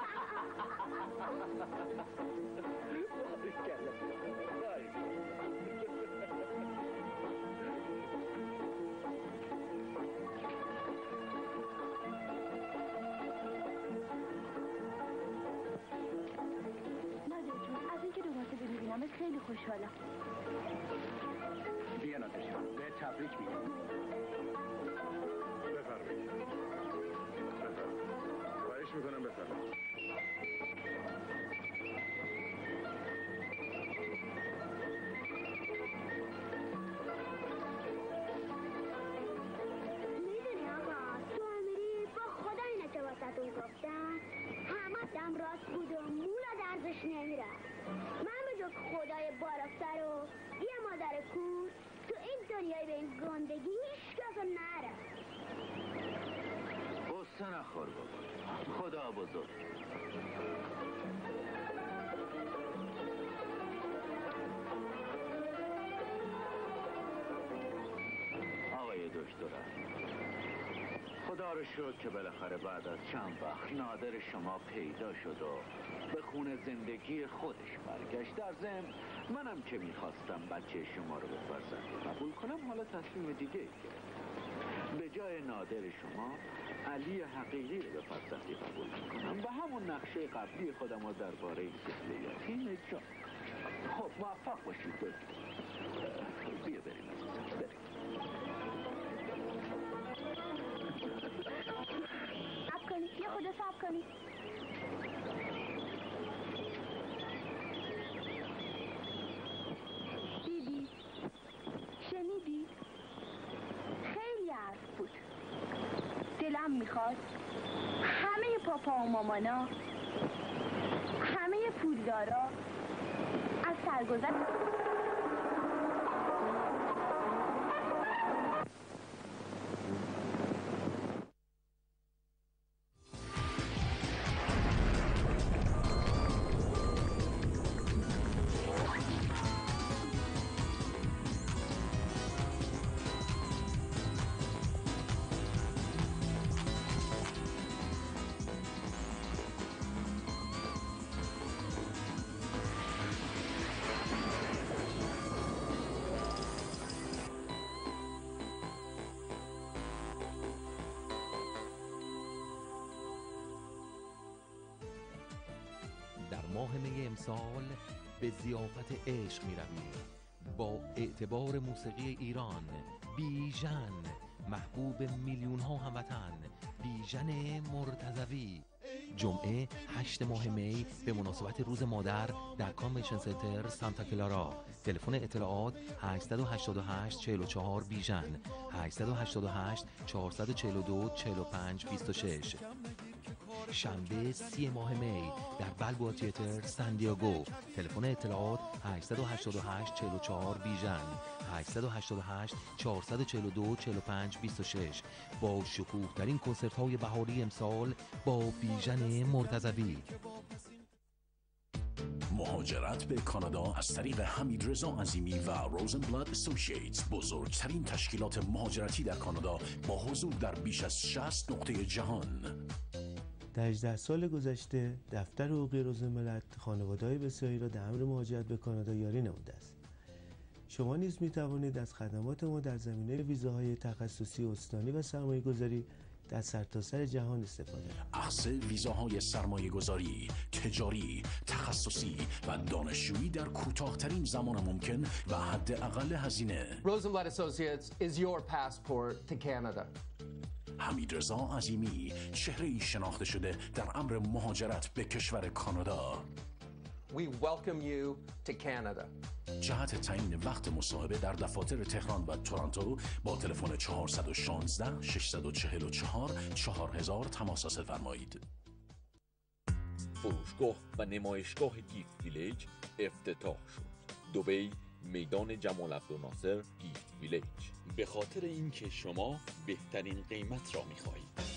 نادر جون، از اینکه دوباره ببینمت خیلی خوشحالم. بیا نادر جان، به تبریک میگم. بفرمایید. بفرمایید. خواهش میکنم بفرمایید. میدونی آقا، تو امیری با خدا این اتباطتون گفتن همه دم راست بود و مولا درزش نمیره. من به جز خدای بالافتر و یه مادر کور تو این دنیای به این گندگی هیچ کس نره. قصه نخور بابا، خدا بزرگ. آقای دکترم، خدا رو شکر که بالاخره بعد از چند وقت نادر شما پیدا شد و به خونه زندگی خودش برگشت. در ضمن منم که میخواستم بچه شما رو به فرزندی قبول کنم حالا تصمیم دیگه گرفتم. به جای نادر شما علی حقیقی رو به فرزندی قبول میکنم و همون نقشه قبلی خودم رو درباره طفل یتیم جا. خب موفق باشید دکتر. بیا بریم عزیزم، بریم. صبر کنید، یه خود صبر کنید. دیدی؟ شنیدی؟ خیلی حرف بود. دلم میخواد همه پاپا و مامانا، همه پولدارا از سرگذشت ماه می امسال به ضیافت عشق می رویم. با اعتبار موسیقی ایران، بیژن، محبوب میلیون ها هموطن، بیژن مرتضوی، جمعه هشتم ماه می به مناسبت روز مادر در کانونشن سنتر سانتا کلارا. تلفن اطلاعات هشت هشت هشت چهار چهار بیژن، هشت هشت هشت چهار چهار دو چهار پنج دو شش. شنبه سی ماه می در بلبوآ تئاتر سن دیگو. تلفن اطلاعات هشت هشت هشت چهار چهار بیژن، هشت هشت هشت چهار چهار دو چهار پنج دو شش. با شکوه ترین کنسرت های بهاری امسال با بیژن مرتضوی. مهاجرت به کانادا از طریق حمیدرضا عظیمی و روزنبلاد اسوسییتس، بزرگترین تشکیلات مهاجرتی در کانادا با حضور در بیش از شصت نقطه جهان. در هجده سال گذشته دفتر حقوقی روزنبلد خانواده‌های بسیاری را در امر مهاجرت به کانادا یاری نموده است. شما نیز می توانید از خدمات ما در زمینه ویزاهای تخصصی استانی و سرمایه‌گذاری در سرتاسر جهان استفاده کنید. اخذ ویزاهای سرمایه‌گذاری، تجاری، تخصصی و دانشجویی در کوتاه‌ترین زمان ممکن و حداقل هزینه. Rosenblatt Associates is your passport to Canada. حمیدرضا عظیمی، چهره‌ای شناخته شده در امر مهاجرت به کشور کانادا. We welcome you to Canada. جهت تعیین وقت مصاحبه در دفاتر تهران و تورنتو با تلفن چهار یک شش شش چهار چهار چهار هزار تماس حاصل فرمایید. فروشگاه و نمایشگاه گیفت ویلیج افتتاح شد. دبی، میدان جمال عبدالناصر، گیفت ویلیج. به خاطر اینکه شما بهترین قیمت را می‌خواهید.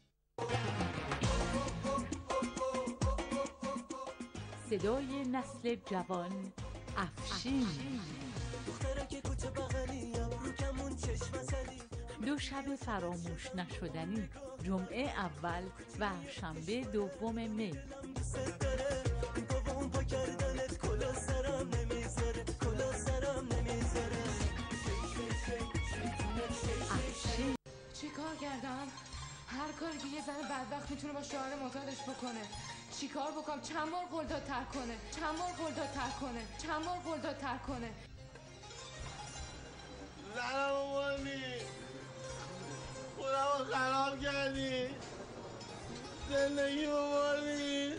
صدای نسل جوان، افشین. دو شب فراموش نشدنی، جمعه اول و شنبه دوم می. افشین. چی کار کردم؟ هر کاری که یه زن بدبخت میتونه با شوهر معتادش بکنه. چی کار بکنم؟ چند بار قلدرتر کنه؟ چند بار قلدرتر کنه؟ چند بار قلدرتر کنه؟ زنم اومدی، خودم رو خراب کردی، زندگی اومدی.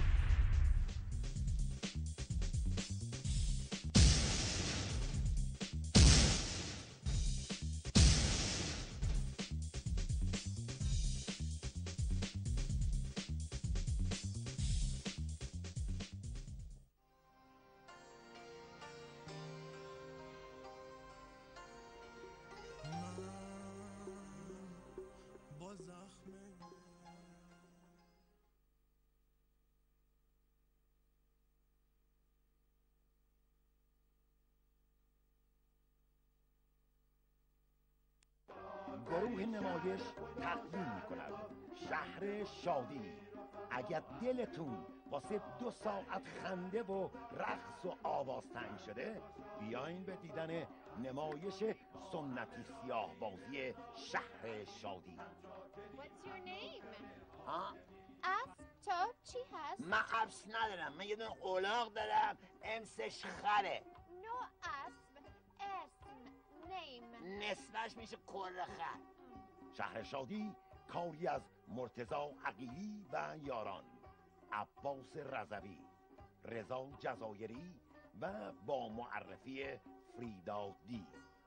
گروه نمایش تقدیم می‌کند شهر شادی. اگر دلتون واسه دو ساعت خنده و رقص و آواز تنگ شده، بیاین به دیدن نمایش سنتی سیاه بازی شهر شادی. What's your name? ها؟ اسب تو چی هست؟ من عبس ندارم، من یه دونه اولاغ دارم، امسش خره. نو اسب، اسم، نیم. نصفش میشه کره خر. شهر شادی کاری از مرتضی عقیلی و یاران، عباس رضوی، رضا جزایری و با معرفی فریدا دی.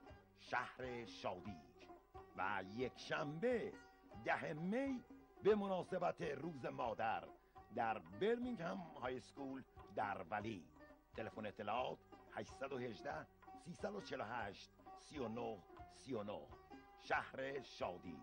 شهر شادی و یک شنبه ده می به مناسبت روز مادر در برمینگهم های سکول در ولی. تلفن اطلاعات هشت یک هشت سه چهار هشت سه نه سه نه. شهر شادی.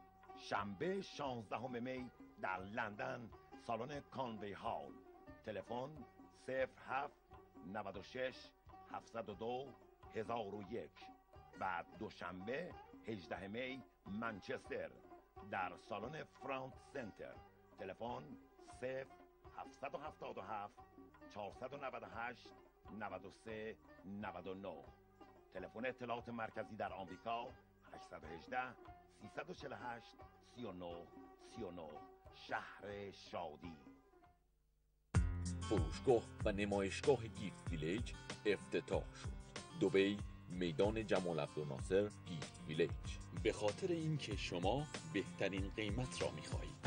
شنبه شانزدهم می در لندن سالن کانوی هال. تلفن صفر هفت نود و شش هفتصد و دو هزار و یک. و دوشنبه هجدهم می منچستر در سالن فرانت سنتر. تلفن صفر هفتصد و هفتاد و هفت چهارصد و نود و هشت نود و سه نود و نه. تلفن اطلاعات مرکزی در آمریکا هشت یک هشت سه چهار هشت سه نه سه نه. شهر شادی. فروشگاه و نمایشگاه گیفت ویلیج افتتاح شد. دبی، میدان جمال عبدالناصر، گیفت ویلیج. به خاطر اینکه شما بهترین قیمت را می‌خواهید.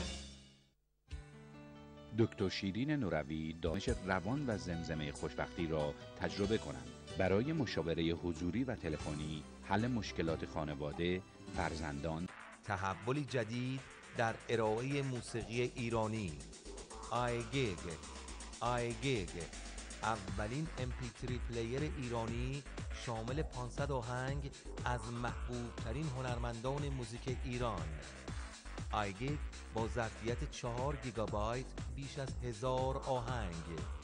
دکتر شیرین نوروی دانش روان و زمزمه خوشبختی را تجربه کنند. برای مشاوره حضوری و تلفنی، حل مشکلات خانواده، فرزندان، تحولی جدید در ارائه موسیقی ایرانی. آیگیگ آیگیگ اولین ام پی تری پلیر ایرانی شامل پانصد آهنگ از محبوب ترین هنرمندان موزیک ایران. آیگیگ با ظرفیت چهار گیگابایت بیش از هزار آهنگ